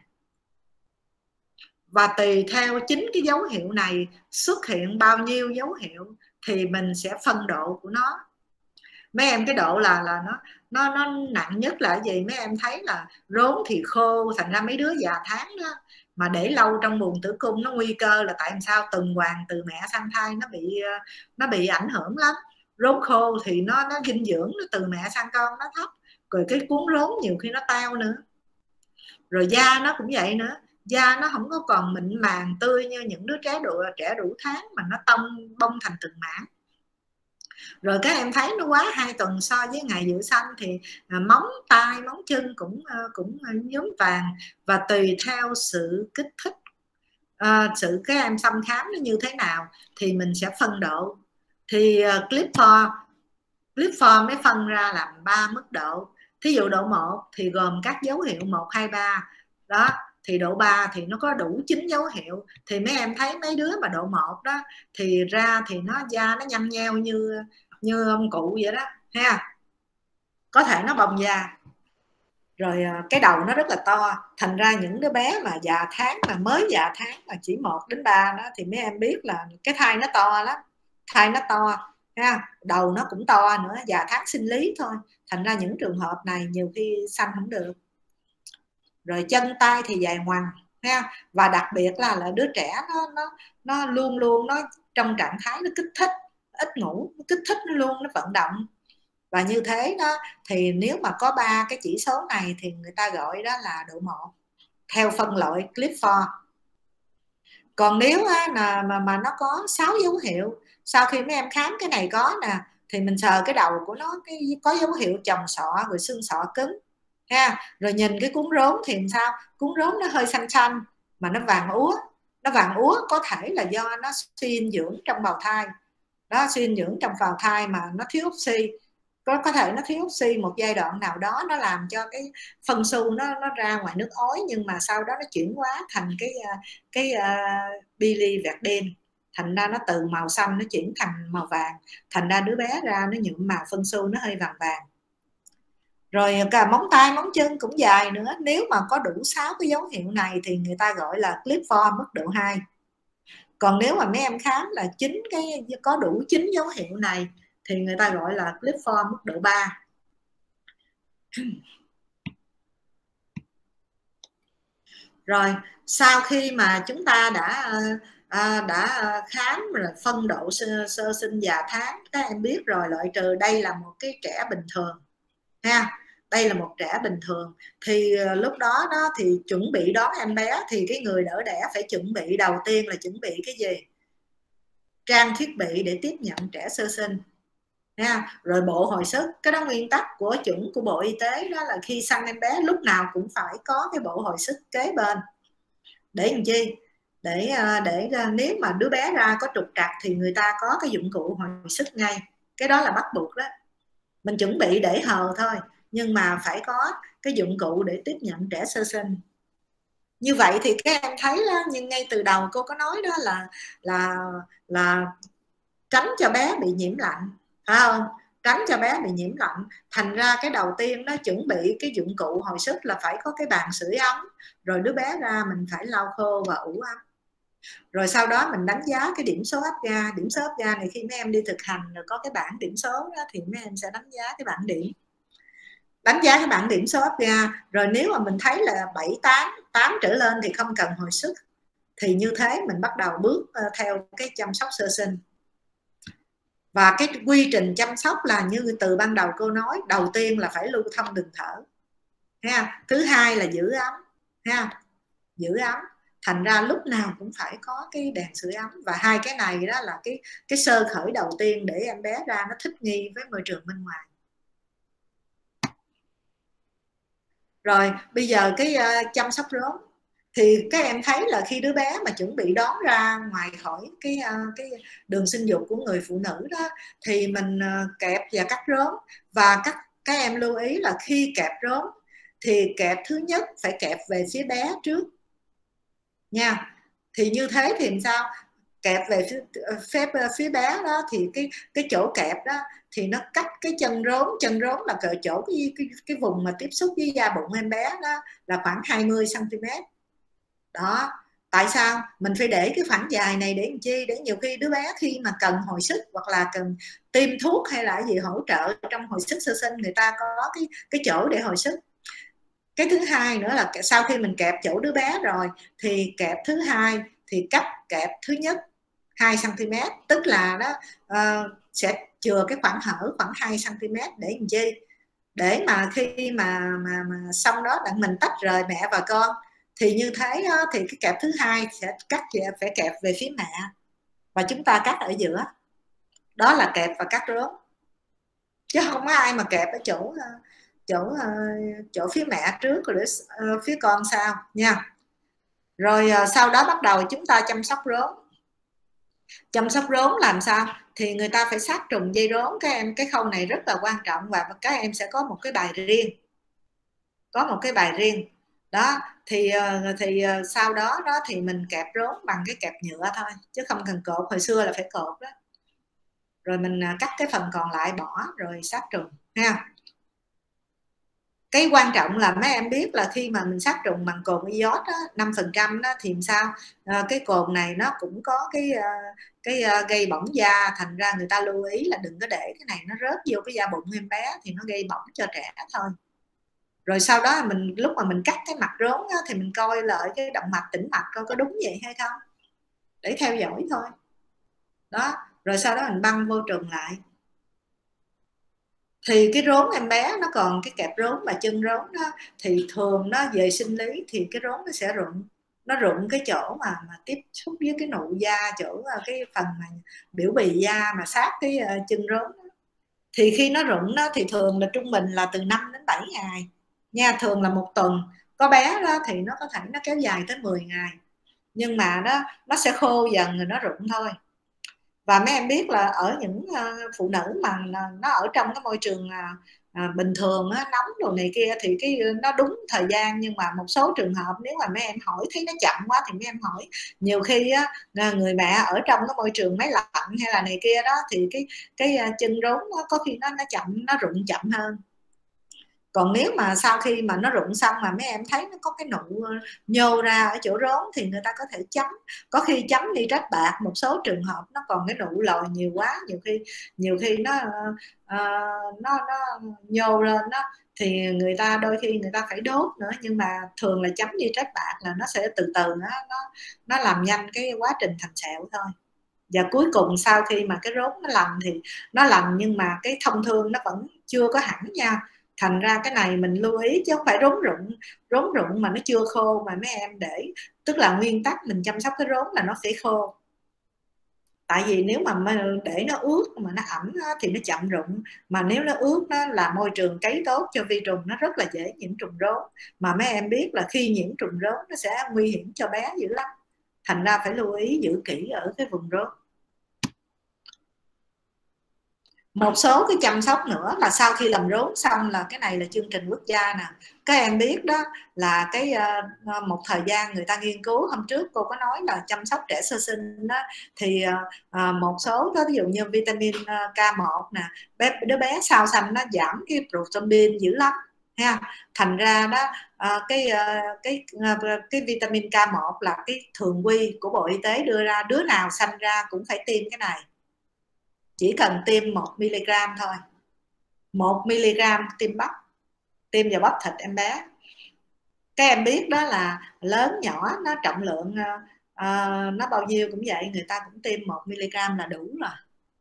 [SPEAKER 1] và tùy theo chính cái dấu hiệu này xuất hiện bao nhiêu dấu hiệu thì mình sẽ phân độ của nó. Mấy em cái độ là nó nặng nhất là gì? Mấy em thấy là rốn thì khô, thành ra mấy đứa già tháng đó mà để lâu trong buồng tử cung nó nguy cơ là tại sao tuần hoàn từ mẹ sang thai nó bị ảnh hưởng lắm. Rốn khô thì nó dinh dưỡng nó từ mẹ sang con nó thấp, rồi cái cuốn rốn nhiều khi nó teo nữa, rồi da nó cũng vậy nữa, da nó không có còn mịn màng tươi như những đứa trẻ đủ tháng mà nó bông thành từng mảng. Rồi các em thấy nó quá 2 tuần so với ngày dự sanh thì móng tay móng chân cũng nhuốm vàng, và tùy theo sự kích thích sự các em thăm khám nó như thế nào thì mình sẽ phân độ. Thì Clifford mới phân ra làm 3 mức độ. Thí dụ độ 1 thì gồm các dấu hiệu 1, 2, 3 đó, thì độ 3 thì nó có đủ 9 dấu hiệu. Thì mấy em thấy mấy đứa mà độ 1 đó thì ra thì da nó nhăn nheo như ông cụ vậy đó ha, có thể nó bong da, rồi cái đầu nó rất là to. Thành ra những đứa bé mà già tháng, mà mới già tháng mà chỉ 1 đến 3 đó thì mấy em biết là cái thai nó to lắm, thai nó to ha, đầu nó cũng to nữa, già tháng sinh lý thôi. Thành ra những trường hợp này nhiều khi sanh không được. Rồi chân tay thì dài ngoằng ha, và đặc biệt là đứa trẻ nó luôn luôn nó trong trạng thái nó kích thích, ít ngủ, nó kích thích nó luôn, nó vận động. Và như thế đó thì nếu mà có 3 cái chỉ số này thì người ta gọi đó là độ 1 theo phân loại Clifford. Còn nếu mà nó có 6 dấu hiệu, sau khi mấy em khám cái này có nè thì mình sờ cái đầu của nó có dấu hiệu chồng sọ, rồi xương sọ cứng ha, rồi nhìn cái cuốn rốn thì sao? Cuốn rốn nó hơi xanh xanh mà nó vàng úa. Nó vàng úa có thể là do nó suy dinh dưỡng trong bào thai đó, suy dinh dưỡng trong bào thai mà nó thiếu oxy, có thể nó thiếu oxy một giai đoạn nào đó, nó làm cho cái phân xu nó ra ngoài nước ối, nhưng mà sau đó nó chuyển hóa thành cái biliverdin, thành ra nó từ màu xanh nó chuyển thành màu vàng, thành ra đứa bé ra nó nhuộm màu phân xu nó hơi vàng vàng. Rồi cả móng tay móng chân cũng dài nữa. Nếu mà có đủ 6 cái dấu hiệu này thì người ta gọi là Clifford mức độ 2. Còn nếu mà mấy em khám là có đủ 9 dấu hiệu này thì người ta gọi là Clifford mức độ 3. Rồi sau khi mà chúng ta đã khám rồi phân độ sơ sinh già tháng, các em biết rồi, loại trừ đây là một cái trẻ bình thường ha, đây là một trẻ bình thường thì lúc đó thì chuẩn bị đón em bé thì cái người đỡ đẻ phải chuẩn bị, đầu tiên là chuẩn bị cái gì? Trang thiết bị để tiếp nhận trẻ sơ sinh nha, rồi bộ hồi sức. Cái đó nguyên tắc của chuẩn của Bộ Y tế đó là khi sanh em bé lúc nào cũng phải có cái bộ hồi sức kế bên. Để làm chi? Để nếu mà đứa bé ra có trục trặc thì người ta có cái dụng cụ hồi sức ngay, cái đó là bắt buộc đó. Mình chuẩn bị để hờ thôi, nhưng mà phải có cái dụng cụ để tiếp nhận trẻ sơ sinh. Như vậy thì các em thấy đó, nhưng ngay từ đầu cô có nói đó là tránh cho bé bị nhiễm lạnh, phải không? Tránh cho bé bị nhiễm lạnh. Thành ra cái đầu tiên nó chuẩn bị cái dụng cụ hồi sức là phải có cái bàn sưởi ấm, rồi đứa bé ra mình phải lau khô và ủ ấm. Rồi sau đó mình đánh giá cái điểm số áp ga. Điểm số áp ga này khi mấy em đi thực hành rồi có cái bảng điểm số đó, thì mấy em sẽ đánh giá cái bảng điểm, đánh giá cái bảng điểm số áp ga. Rồi nếu mà mình thấy là 7, 8 trở lên thì không cần hồi sức, thì như thế mình bắt đầu bước theo cái chăm sóc sơ sinh. Và cái quy trình chăm sóc là như từ ban đầu cô nói, đầu tiên là phải lưu thông đường thở ha, thứ hai là giữ ấm ha, giữ ấm. Thành ra lúc nào cũng phải có cái đèn sưởi ấm, và hai cái này đó là cái sơ khởi đầu tiên để em bé ra nó thích nghi với môi trường bên ngoài. Rồi bây giờ cái chăm sóc rốn thì các em thấy là khi đứa bé mà chuẩn bị đón ra ngoài khỏi cái đường sinh dục của người phụ nữ đó, thì mình kẹp và cắt rốn. Và các em lưu ý là khi kẹp rốn thì kẹp thứ nhất phải kẹp về phía bé trước nha. Thì như thế thì làm sao? Kẹp về phía bé đó thì cái chỗ kẹp đó thì nó cách cái chân rốn là chỗ cái vùng mà tiếp xúc với da bụng em bé đó là khoảng 20 cm. Đó, tại sao mình phải để cái khoảng dài này để làm chi? Để nhiều khi đứa bé khi mà cần hồi sức hoặc là cần tiêm thuốc hay là gì hỗ trợ trong hồi sức sơ sinh, người ta có cái chỗ để hồi sức. Cái thứ hai nữa là sau khi mình kẹp chỗ đứa bé rồi thì kẹp thứ hai thì cách kẹp thứ nhất 2 cm, tức là đó sẽ chừa cái khoảng hở khoảng 2 cm để làm chi? Để mà khi mà xong đó đặng mình tách rời mẹ và con, thì như thế thì cái kẹp thứ hai sẽ phải kẹp về phía mẹ và chúng ta cắt ở giữa. Đó là kẹp và cắt rốn, chứ không có ai mà kẹp ở chỗ phía mẹ trước rồi phía con sau nha. Rồi sau đó bắt đầu chúng ta chăm sóc rốn. Chăm sóc rốn làm sao? Thì người ta phải sát trùng dây rốn. Các em, cái khâu này rất là quan trọng và các em sẽ có một cái bài riêng, đó. Thì sau đó thì mình kẹp rốn bằng cái kẹp nhựa thôi, chứ không cần cột. Hồi xưa là phải cột đó, rồi mình cắt cái phần còn lại bỏ rồi sát trùng ha. Cái quan trọng là mấy em biết là khi mà mình sát trùng bằng cồn iốt 5% đó, thì sao? Cái cồn này nó cũng có cái gây bỏng da. Thành ra người ta lưu ý là đừng có để cái này nó rớt vô cái da bụng em bé, thì nó gây bỏng cho trẻ thôi. Rồi sau đó mình lúc mà mình cắt cái mặt rốn đó, thì mình coi lại cái động mạch tĩnh mạch coi có đúng vậy hay không, để theo dõi thôi đó. Rồi sau đó mình băng vô trùng lại. Thì cái rốn em bé nó còn cái kẹp rốn và chân rốn đó, thì thường nó về sinh lý thì cái rốn nó sẽ rụng cái chỗ mà tiếp xúc với cái nụ da, chỗ cái phần mà biểu bì da mà sát cái chân rốn đó. Thì khi nó rụng đó thì thường là trung bình là từ 5 đến 7 ngày nha, thường là 1 tuần. Có bé đó thì nó có thể nó kéo dài tới 10 ngày, nhưng mà nó sẽ khô dần rồi nó rụng thôi. Và mấy em biết là ở những phụ nữ mà nó ở trong cái môi trường bình thường nóng đồ này kia thì nó đúng thời gian. Nhưng mà một số trường hợp nếu mà mấy em hỏi thấy nó chậm quá thì mấy em hỏi, nhiều khi người mẹ ở trong cái môi trường máy lạnh hay là này kia đó, thì cái chân rốn có khi nó chậm, nó rụng chậm hơn. Còn nếu mà sau khi mà nó rụng xong mà mấy em thấy nó có cái nụ nhô ra ở chỗ rốn thì người ta có thể chấm, có khi chấm nitrat bạc. Một số trường hợp nó còn cái nụ lòi nhiều quá, nhiều khi nó nhô lên đó, thì đôi khi người ta phải đốt nữa. Nhưng mà thường là chấm nitrat bạc là nó sẽ từ từ nó làm nhanh cái quá trình thành sẹo thôi. Và cuối cùng sau khi mà cái rốn nó lành thì nó lành, nhưng mà cái thông thương nó vẫn chưa có hẳn nha. Thành ra cái này mình lưu ý, chứ không phải rốn rụng mà nó chưa khô mà mấy em để. Tức là nguyên tắc mình chăm sóc cái rốn là nó phải khô. Tại vì nếu mà để nó ướt mà nó ẩm thì nó chậm rụng, mà nếu nó ướt nó là môi trường cấy tốt cho vi trùng, nó rất là dễ nhiễm trùng rốn. Mà mấy em biết là khi nhiễm trùng rốn nó sẽ nguy hiểm cho bé dữ lắm. Thành ra phải lưu ý giữ kỹ ở cái vùng rốn. Một số cái chăm sóc nữa là sau khi làm rốn xong là cái này là chương trình quốc gia nè, các em biết đó, là cái một thời gian người ta nghiên cứu, hôm trước cô có nói là chăm sóc trẻ sơ sinh đó, thì một số đó, ví dụ như vitamin K1 nè, đứa bé sau sanh nó giảm cái protein dữ lắm ha, thành ra đó cái vitamin K1 là cái thường quy của Bộ Y tế đưa ra, đứa nào sanh ra cũng phải tiêm cái này, chỉ cần tiêm 1 mg thôi, 1 mg tiêm vào bắp thịt em bé. Các em biết đó là lớn nhỏ nó trọng lượng nó bao nhiêu cũng vậy, người ta cũng tiêm 1 mg là đủ rồi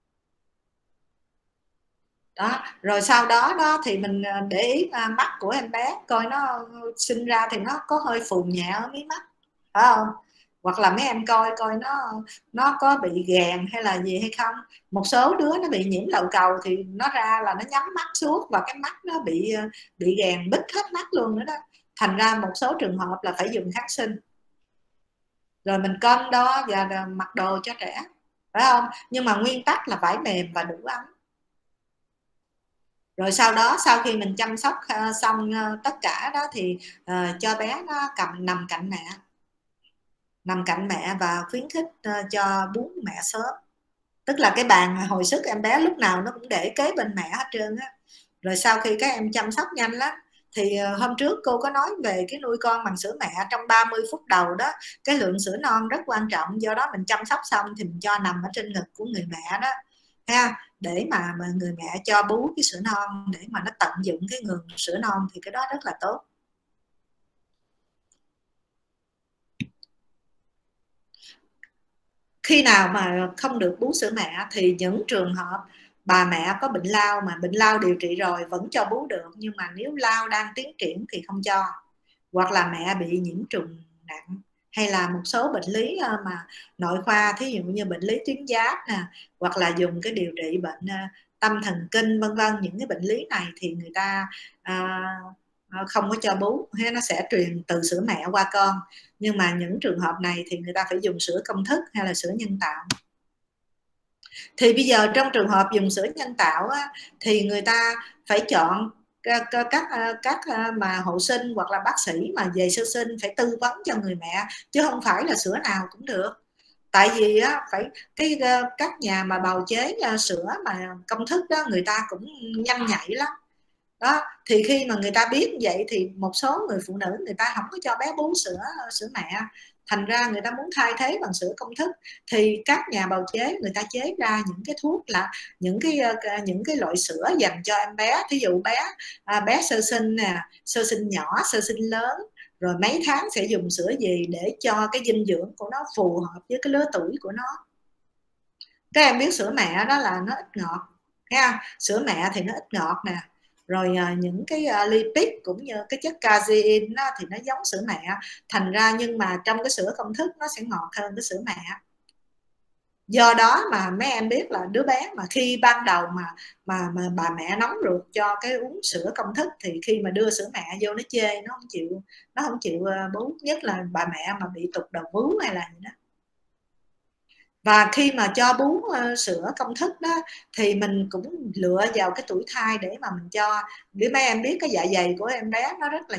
[SPEAKER 1] đó. Rồi sau đó thì mình để ý mắt của em bé, coi nó sinh ra thì nó có hơi phù nhẹ ở mí mắt, phải không? Hoặc là mấy em coi nó có bị gàn hay là gì hay không. Một số đứa nó bị nhiễm lậu cầu thì nó ra là nó nhắm mắt suốt và cái mắt nó bị gàn bít hết mắt luôn nữa đó, thành ra một số trường hợp là phải dùng kháng sinh. Rồi mình cân đo và mặc đồ cho trẻ, phải không? Nhưng mà nguyên tắc là vải mềm và đủ ấm. Rồi sau đó, sau khi mình chăm sóc xong tất cả đó thì cho bé nó nằm cạnh mẹ và khuyến khích cho bú mẹ sớm, tức là cái bàn hồi sức em bé lúc nào nó cũng để kế bên mẹ hết trơn á. Rồi sau khi các em chăm sóc nhanh lắm, thì hôm trước cô có nói về cái nuôi con bằng sữa mẹ trong 30 phút đầu đó, cái lượng sữa non rất quan trọng, do đó mình chăm sóc xong thì mình cho nằm ở trên ngực của người mẹ đó ha, để mà người mẹ cho bú cái sữa non để mà nó tận dụng cái nguồn sữa non, thì cái đó rất là tốt. Khi nào mà không được bú sữa mẹ thì những trường hợp bà mẹ có bệnh lao mà bệnh lao điều trị rồi vẫn cho bú được, nhưng mà nếu lao đang tiến triển thì không cho, hoặc là mẹ bị nhiễm trùng nặng, hay là một số bệnh lý mà nội khoa, thí dụ như bệnh lý tuyến giáp nè, hoặc là dùng cái điều trị bệnh tâm thần kinh vân vân, những cái bệnh lý này thì người ta không có cho bú, hay nó sẽ truyền từ sữa mẹ qua con. Nhưng mà những trường hợp này thì người ta phải dùng sữa công thức hay là sữa nhân tạo. Thì bây giờ trong trường hợp dùng sữa nhân tạo á, thì người ta phải chọn các mà hộ sinh hoặc là bác sĩ mà về sơ sinh phải tư vấn cho người mẹ, chứ không phải là sữa nào cũng được. Tại vì á, phải các nhà mà bào chế sữa mà công thức đó, người ta cũng nhanh nhạy lắm đó. Thì khi mà người ta biết vậy thì một số người phụ nữ người ta không có cho bé bú sữa mẹ, thành ra người ta muốn thay thế bằng sữa công thức, thì các nhà bào chế người ta chế ra những cái thuốc là những cái loại sữa dành cho em bé. Thí dụ bé sơ sinh nè, sơ sinh nhỏ, sơ sinh lớn, rồi mấy tháng sẽ dùng sữa gì để cho cái dinh dưỡng của nó phù hợp với cái lứa tuổi của nó. Các em biết sữa mẹ đó là nó ít ngọt ha, sữa mẹ thì nó ít ngọt nè, rồi những cái lipid cũng như cái chất casein thì nó giống sữa mẹ, thành ra nhưng mà trong cái sữa công thức nó sẽ ngọt hơn cái sữa mẹ. Do đó mà mấy em biết là đứa bé mà khi ban đầu mà bà mẹ nóng ruột cho cái uống sữa công thức, thì khi mà đưa sữa mẹ vô nó chê, nó không chịu bú, nhất là bà mẹ mà bị tụt đầu vú hay là gì đó. Và khi mà cho bú sữa công thức đó thì mình cũng lựa vào cái tuổi thai để mà mình cho. Để mấy em biết cái dạ dày của em bé nó rất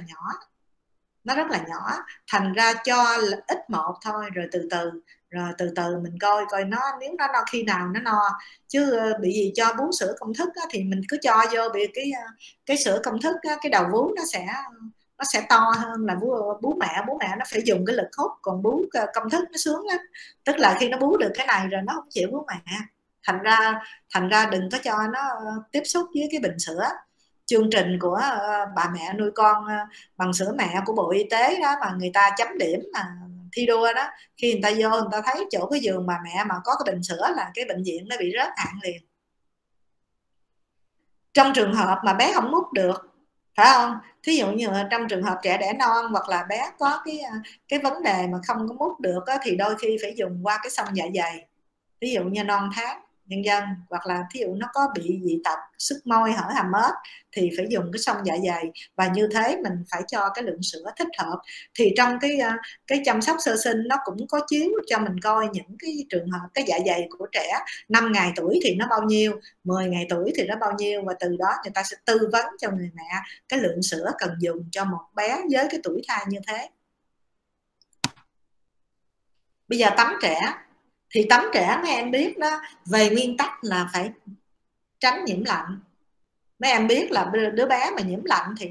[SPEAKER 1] là nhỏ, thành ra cho ít một thôi, rồi từ từ mình coi nó, nếu nó no khi nào nó no. Chứ bị gì cho bú sữa công thức á, thì mình cứ cho vô bị cái sữa công thức á, cái đầu vú nó sẽ to hơn là bú mẹ nó phải dùng cái lực hút, còn bú công thức nó sướng lắm, tức là khi nó bú được cái này rồi nó không chịu bú mẹ, thành ra đừng có cho nó tiếp xúc với cái bình sữa. Chương trình của bà mẹ nuôi con bằng sữa mẹ của Bộ Y tế đó, mà người ta chấm điểm mà thi đua đó, khi người ta vô người ta thấy chỗ cái giường bà mẹ mà có cái bình sữa là cái bệnh viện nó bị rớt hạng liền. Trong trường hợp mà bé không mút được, phải không, thí dụ như trong trường hợp trẻ đẻ non hoặc là bé có cái vấn đề mà không có mút được á, thì đôi khi phải dùng qua cái xông dạ dày, ví dụ như non tháng nhân dân, hoặc là thí dụ nó có bị dị tật sức môi, hở hàm ếch thì phải dùng cái xông dạ dày, và như thế mình phải cho cái lượng sữa thích hợp. Thì trong cái chăm sóc sơ sinh nó cũng có chiếu cho mình coi những cái trường hợp cái dạ dày của trẻ 5 ngày tuổi thì nó bao nhiêu, 10 ngày tuổi thì nó bao nhiêu, và từ đó người ta sẽ tư vấn cho người mẹ cái lượng sữa cần dùng cho một bé với cái tuổi thai như thế. Bây giờ tắm trẻ, thì tắm trẻ mấy em biết đó, về nguyên tắc là phải tránh nhiễm lạnh. Mấy em biết là đứa bé mà nhiễm lạnh thì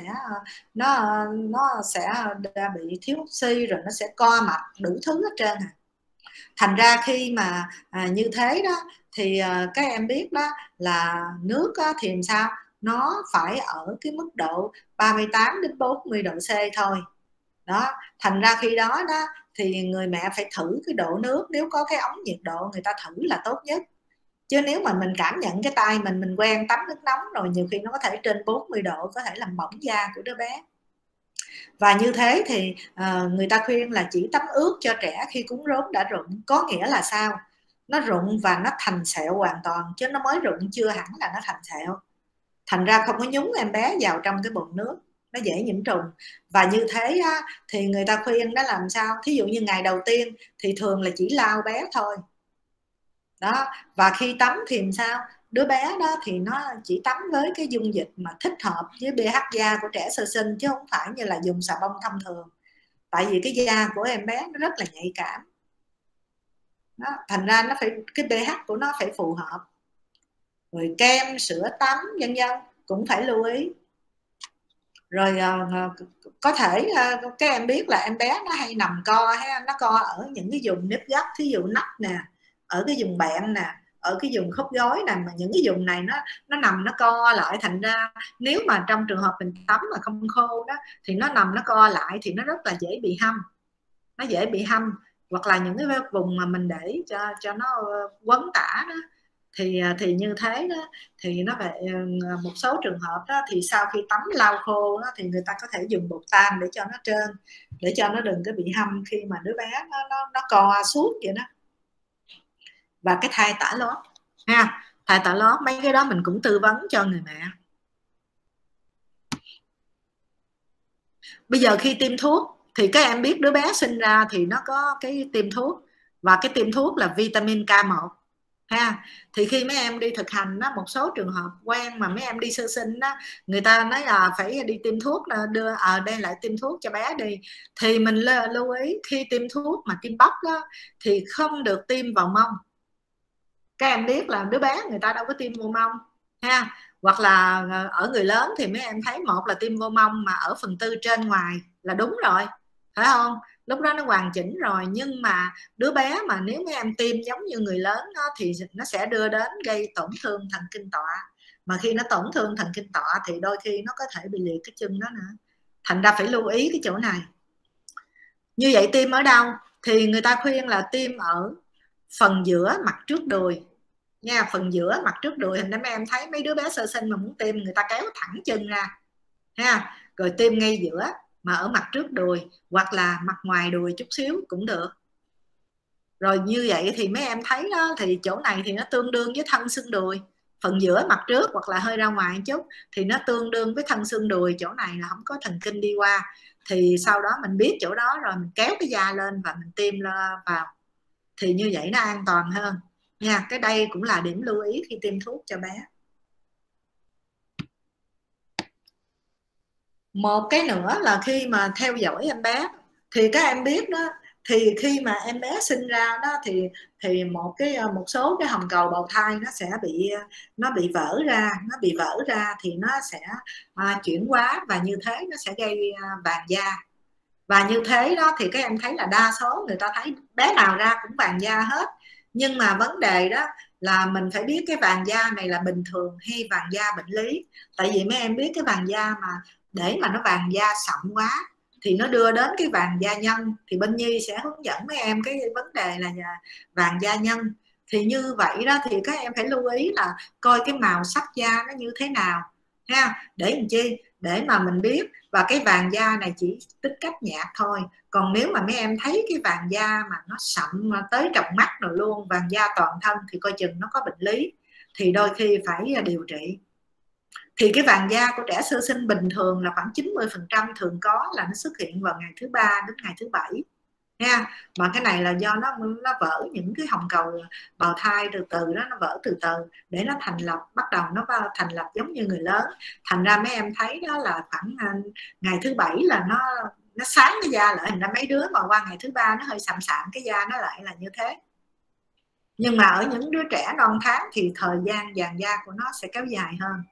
[SPEAKER 1] nó sẽ bị thiếu oxy, rồi nó sẽ co mạch đủ thứ hết trơn. Thành ra khi mà như thế đó thì các em biết đó là nước thì làm sao nó phải ở cái mức độ 38 đến 40 độ C thôi đó. Thành ra khi đó thì người mẹ phải thử cái độ nước, nếu có cái ống nhiệt độ người ta thử là tốt nhất. Chứ nếu mà mình cảm nhận cái tay mình quen tắm nước nóng rồi, nhiều khi nó có thể trên 40 độ, có thể làm bỏng da của đứa bé. Và như thế thì người ta khuyên là chỉ tắm ướt cho trẻ khi cún rốn đã rụng. Có nghĩa là sao? Nó rụng và nó thành sẹo hoàn toàn, chứ nó mới rụng chưa hẳn là nó thành sẹo. Thành ra không có nhúng em bé vào trong cái bồn nước, nó dễ nhiễm trùng. Và như thế thì người ta khuyên đó làm sao, thí dụ như ngày đầu tiên thì thường là chỉ lau bé thôi đó. Và khi tắm thì làm sao, đứa bé đó thì nó chỉ tắm với cái dung dịch mà thích hợp với pH da của trẻ sơ sinh, chứ không phải như là dùng xà bông thông thường, tại vì cái da của em bé nó rất là nhạy cảm đó. Thành ra nó phải, cái pH của nó phải phù hợp. Rồi kem, sữa tắm vân vân cũng phải lưu ý. Rồi có thể các em biết là em bé nó hay nằm co hay nó co ở những cái vùng nếp gấp, thí dụ nách nè, ở cái vùng bẹn nè, ở cái vùng khớp gối nè, mà những cái vùng này nó nằm nó co lại. Thành ra nếu mà trong trường hợp mình tắm mà không khô đó thì nó nằm nó co lại thì nó rất là dễ bị hâm, nó dễ bị hâm. Hoặc là những cái vùng mà mình để cho nó quấn tả đó thì như thế đó, thì nó về một số trường hợp đó thì sau khi tắm lau khô đó, thì người ta có thể dùng bột tan để cho nó trơn, để cho nó đừng có bị hâm khi mà đứa bé nó co suốt vậy đó. Và cái thai tả lót ha, thai tả lót mấy cái đó mình cũng tư vấn cho người mẹ. Bây giờ khi tiêm thuốc thì các em biết đứa bé sinh ra thì nó có cái tiêm thuốc, và cái tiêm thuốc là vitamin K1 ha. Thì khi mấy em đi thực hành đó, một số trường hợp quen mà mấy em đi sơ sinh đó, người ta nói là phải đi tiêm thuốc, là đưa đây lại tiêm thuốc cho bé đi. Thì mình lưu ý khi tiêm thuốc mà tiêm bắp đó thì không được tiêm vào mông. Các em biết là đứa bé người ta đâu có tiêm vô mông ha. Hoặc là ở người lớn thì mấy em thấy một là tiêm vô mông mà ở phần tư trên ngoài là đúng rồi, phải không? Lúc đó nó hoàn chỉnh rồi. Nhưng mà đứa bé mà nếu mấy em tiêm giống như người lớn đó, thì nó sẽ đưa đến gây tổn thương thần kinh tọa. Mà khi nó tổn thương thần kinh tọa thì đôi khi nó có thể bị liệt cái chân đó nữa. Thành ra phải lưu ý cái chỗ này. Như vậy tiêm ở đâu? Thì người ta khuyên là tiêm ở phần giữa mặt trước đùi nha, phần giữa mặt trước đùi. Hình như mấy em thấy mấy đứa bé sơ sinh mà muốn tiêm, người ta kéo thẳng chân ra ha, rồi tiêm ngay giữa mà ở mặt trước đùi, hoặc là mặt ngoài đùi chút xíu cũng được. Rồi như vậy thì mấy em thấy đó, thì chỗ này thì nó tương đương với thân xương đùi, phần giữa mặt trước hoặc là hơi ra ngoài một chút thì nó tương đương với thân xương đùi. Chỗ này là không có thần kinh đi qua, thì sau đó mình biết chỗ đó rồi mình kéo cái da lên và mình tiêm vào, thì như vậy nó an toàn hơn nha. Cái đây cũng là điểm lưu ý khi tiêm thuốc cho bé. Một cái nữa là khi mà theo dõi em bé thì các em biết đó, thì khi mà em bé sinh ra đó thì một số cái hồng cầu bào thai nó bị vỡ ra thì nó sẽ chuyển hóa, và như thế nó sẽ gây vàng da. Và như thế đó thì các em thấy là đa số người ta thấy bé nào ra cũng vàng da hết. Nhưng mà vấn đề đó là mình phải biết cái vàng da này là bình thường hay vàng da bệnh lý. Tại vì mấy em biết cái vàng da mà để mà nó vàng da sậm quá thì nó đưa đến cái vàng da nhân, thì bên Nhi sẽ hướng dẫn mấy em cái vấn đề là vàng da nhân. Thì như vậy đó thì các em phải lưu ý là coi cái màu sắc da nó như thế nào. ha, để làm chi, để mà mình biết. Và cái vàng da này chỉ tích cách nhạt thôi, còn nếu mà mấy em thấy cái vàng da mà nó sậm tới trong mắt rồi luôn, vàng da toàn thân, thì coi chừng nó có bệnh lý, thì đôi khi phải điều trị. Thì cái vàng da của trẻ sơ sinh bình thường là khoảng 90% thường có là nó xuất hiện vào ngày thứ 3 đến ngày thứ 7 nha. Mà cái này là do nó vỡ những cái hồng cầu bào thai từ từ đó, nó vỡ từ từ để nó thành lập, bắt đầu nó thành lập giống như người lớn. Thành ra mấy em thấy đó là khoảng ngày thứ 7 là nó sáng cái da lại. Thành ra mấy đứa mà qua ngày thứ 3 nó hơi sạm sạm cái da nó lại là như thế. Nhưng mà ở những đứa trẻ non tháng thì thời gian vàng da của nó sẽ kéo dài hơn.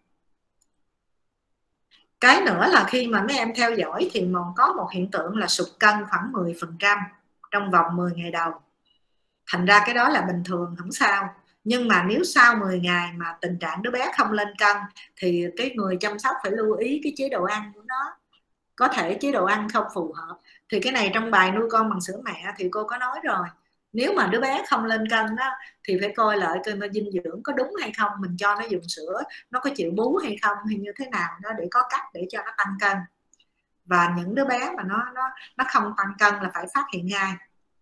[SPEAKER 1] Cái nữa là khi mà mấy em theo dõi thì có một hiện tượng là sụt cân khoảng 10% trong vòng 10 ngày đầu. Thành ra cái đó là bình thường, không sao. Nhưng mà nếu sau 10 ngày mà tình trạng đứa bé không lên cân thì cái người chăm sóc phải lưu ý cái chế độ ăn của nó. Có thể chế độ ăn không phù hợp. Thì cái này trong bài nuôi con bằng sữa mẹ thì cô có nói rồi. Nếu mà đứa bé không lên cân đó, thì phải coi lại coi dinh dưỡng có đúng hay không, mình cho nó dùng sữa nó có chịu bú hay không, hay như thế nào đó, để có cách để cho nó tăng cân. Và những đứa bé mà nó không tăng cân là phải phát hiện ngay.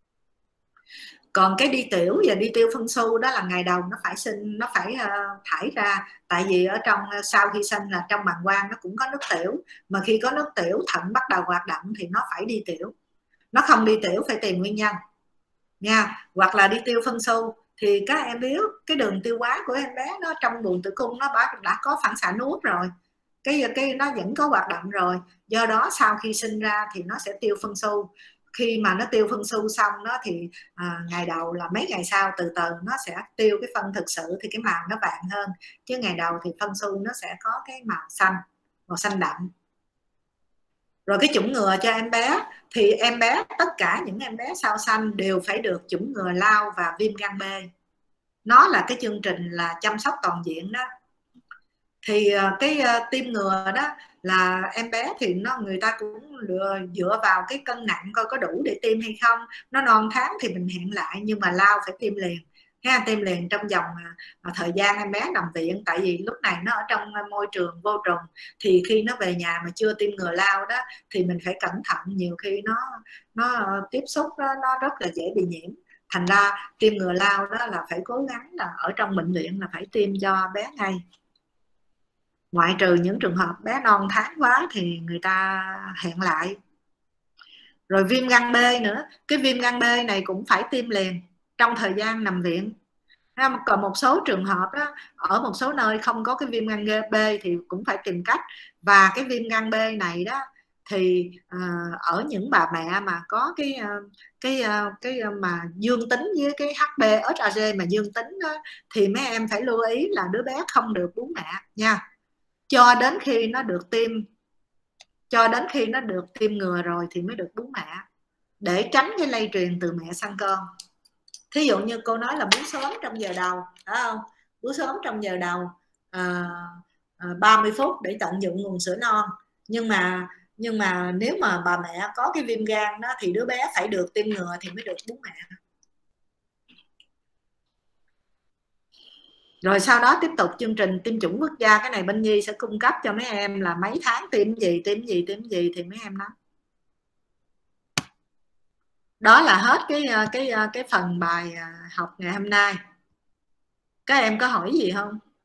[SPEAKER 1] Còn cái đi tiểu và đi tiêu phân xu đó là ngày đầu nó phải thải ra, tại vì ở trong sau khi sinh là trong bàng quang nó cũng có nước tiểu, mà khi có nước tiểu thận bắt đầu hoạt động thì nó phải đi tiểu. Nó không đi tiểu phải tìm nguyên nhân nha. Hoặc là đi tiêu phân xu thì các em biết cái đường tiêu hóa của em bé nó trong buồng tử cung nó đã có phản xạ nuốt rồi, cái nó vẫn có hoạt động rồi, do đó sau khi sinh ra thì nó sẽ tiêu phân xu. Khi mà nó tiêu phân xu xong đó thì ngày đầu là mấy ngày sau từ từ nó sẽ tiêu cái phân thực sự, thì cái màu nó vàng hơn, chứ ngày đầu thì phân xu nó sẽ có cái màu xanh đậm. Rồi cái chủng ngừa cho em bé thì em bé, tất cả những em bé sau sanh đều phải được chủng ngừa lao và viêm gan B. Nó là cái chương trình là chăm sóc toàn diện đó. Thì cái tiêm ngừa đó là em bé thì người ta cũng dựa vào cái cân nặng coi có đủ để tiêm hay không. Nó non tháng thì mình hẹn lại, nhưng mà lao phải tiêm liền ha, tiêm liền trong vòng thời gian em bé nằm viện. Tại vì lúc này nó ở trong môi trường vô trùng, thì khi nó về nhà mà chưa tiêm ngừa lao đó thì mình phải cẩn thận, nhiều khi nó tiếp xúc nó rất là dễ bị nhiễm. Thành ra tiêm ngừa lao đó là phải cố gắng là ở trong bệnh viện là phải tiêm cho bé ngay, ngoại trừ những trường hợp bé non tháng quá thì người ta hẹn lại. Rồi viêm gan B nữa, cái viêm gan B này cũng phải tiêm liền trong thời gian nằm viện. Còn một số trường hợp đó, ở một số nơi không có cái viêm gan B thì cũng phải tìm cách. Và cái viêm gan B này đó thì ở những bà mẹ mà có cái mà dương tính với cái HbSAg mà dương tính đó, thì mấy em phải lưu ý là đứa bé không được bú mẹ nha, cho đến khi nó được tiêm ngừa rồi thì mới được bú mẹ, để tránh cái lây truyền từ mẹ sang con. Thí dụ như cô nói là bú sớm trong giờ đầu, phải không? Bú sớm trong giờ đầu 30 phút để tận dụng nguồn sữa non. Nhưng mà nếu mà bà mẹ có cái viêm gan đó thì đứa bé phải được tiêm ngừa thì mới được bú mẹ. Rồi sau đó tiếp tục chương trình tiêm chủng quốc gia. Cái này bên Nhi sẽ cung cấp cho mấy em là mấy tháng tiêm gì thì mấy em nói. Đó là hết cái phần bài học ngày hôm nay. Các em có hỏi gì không?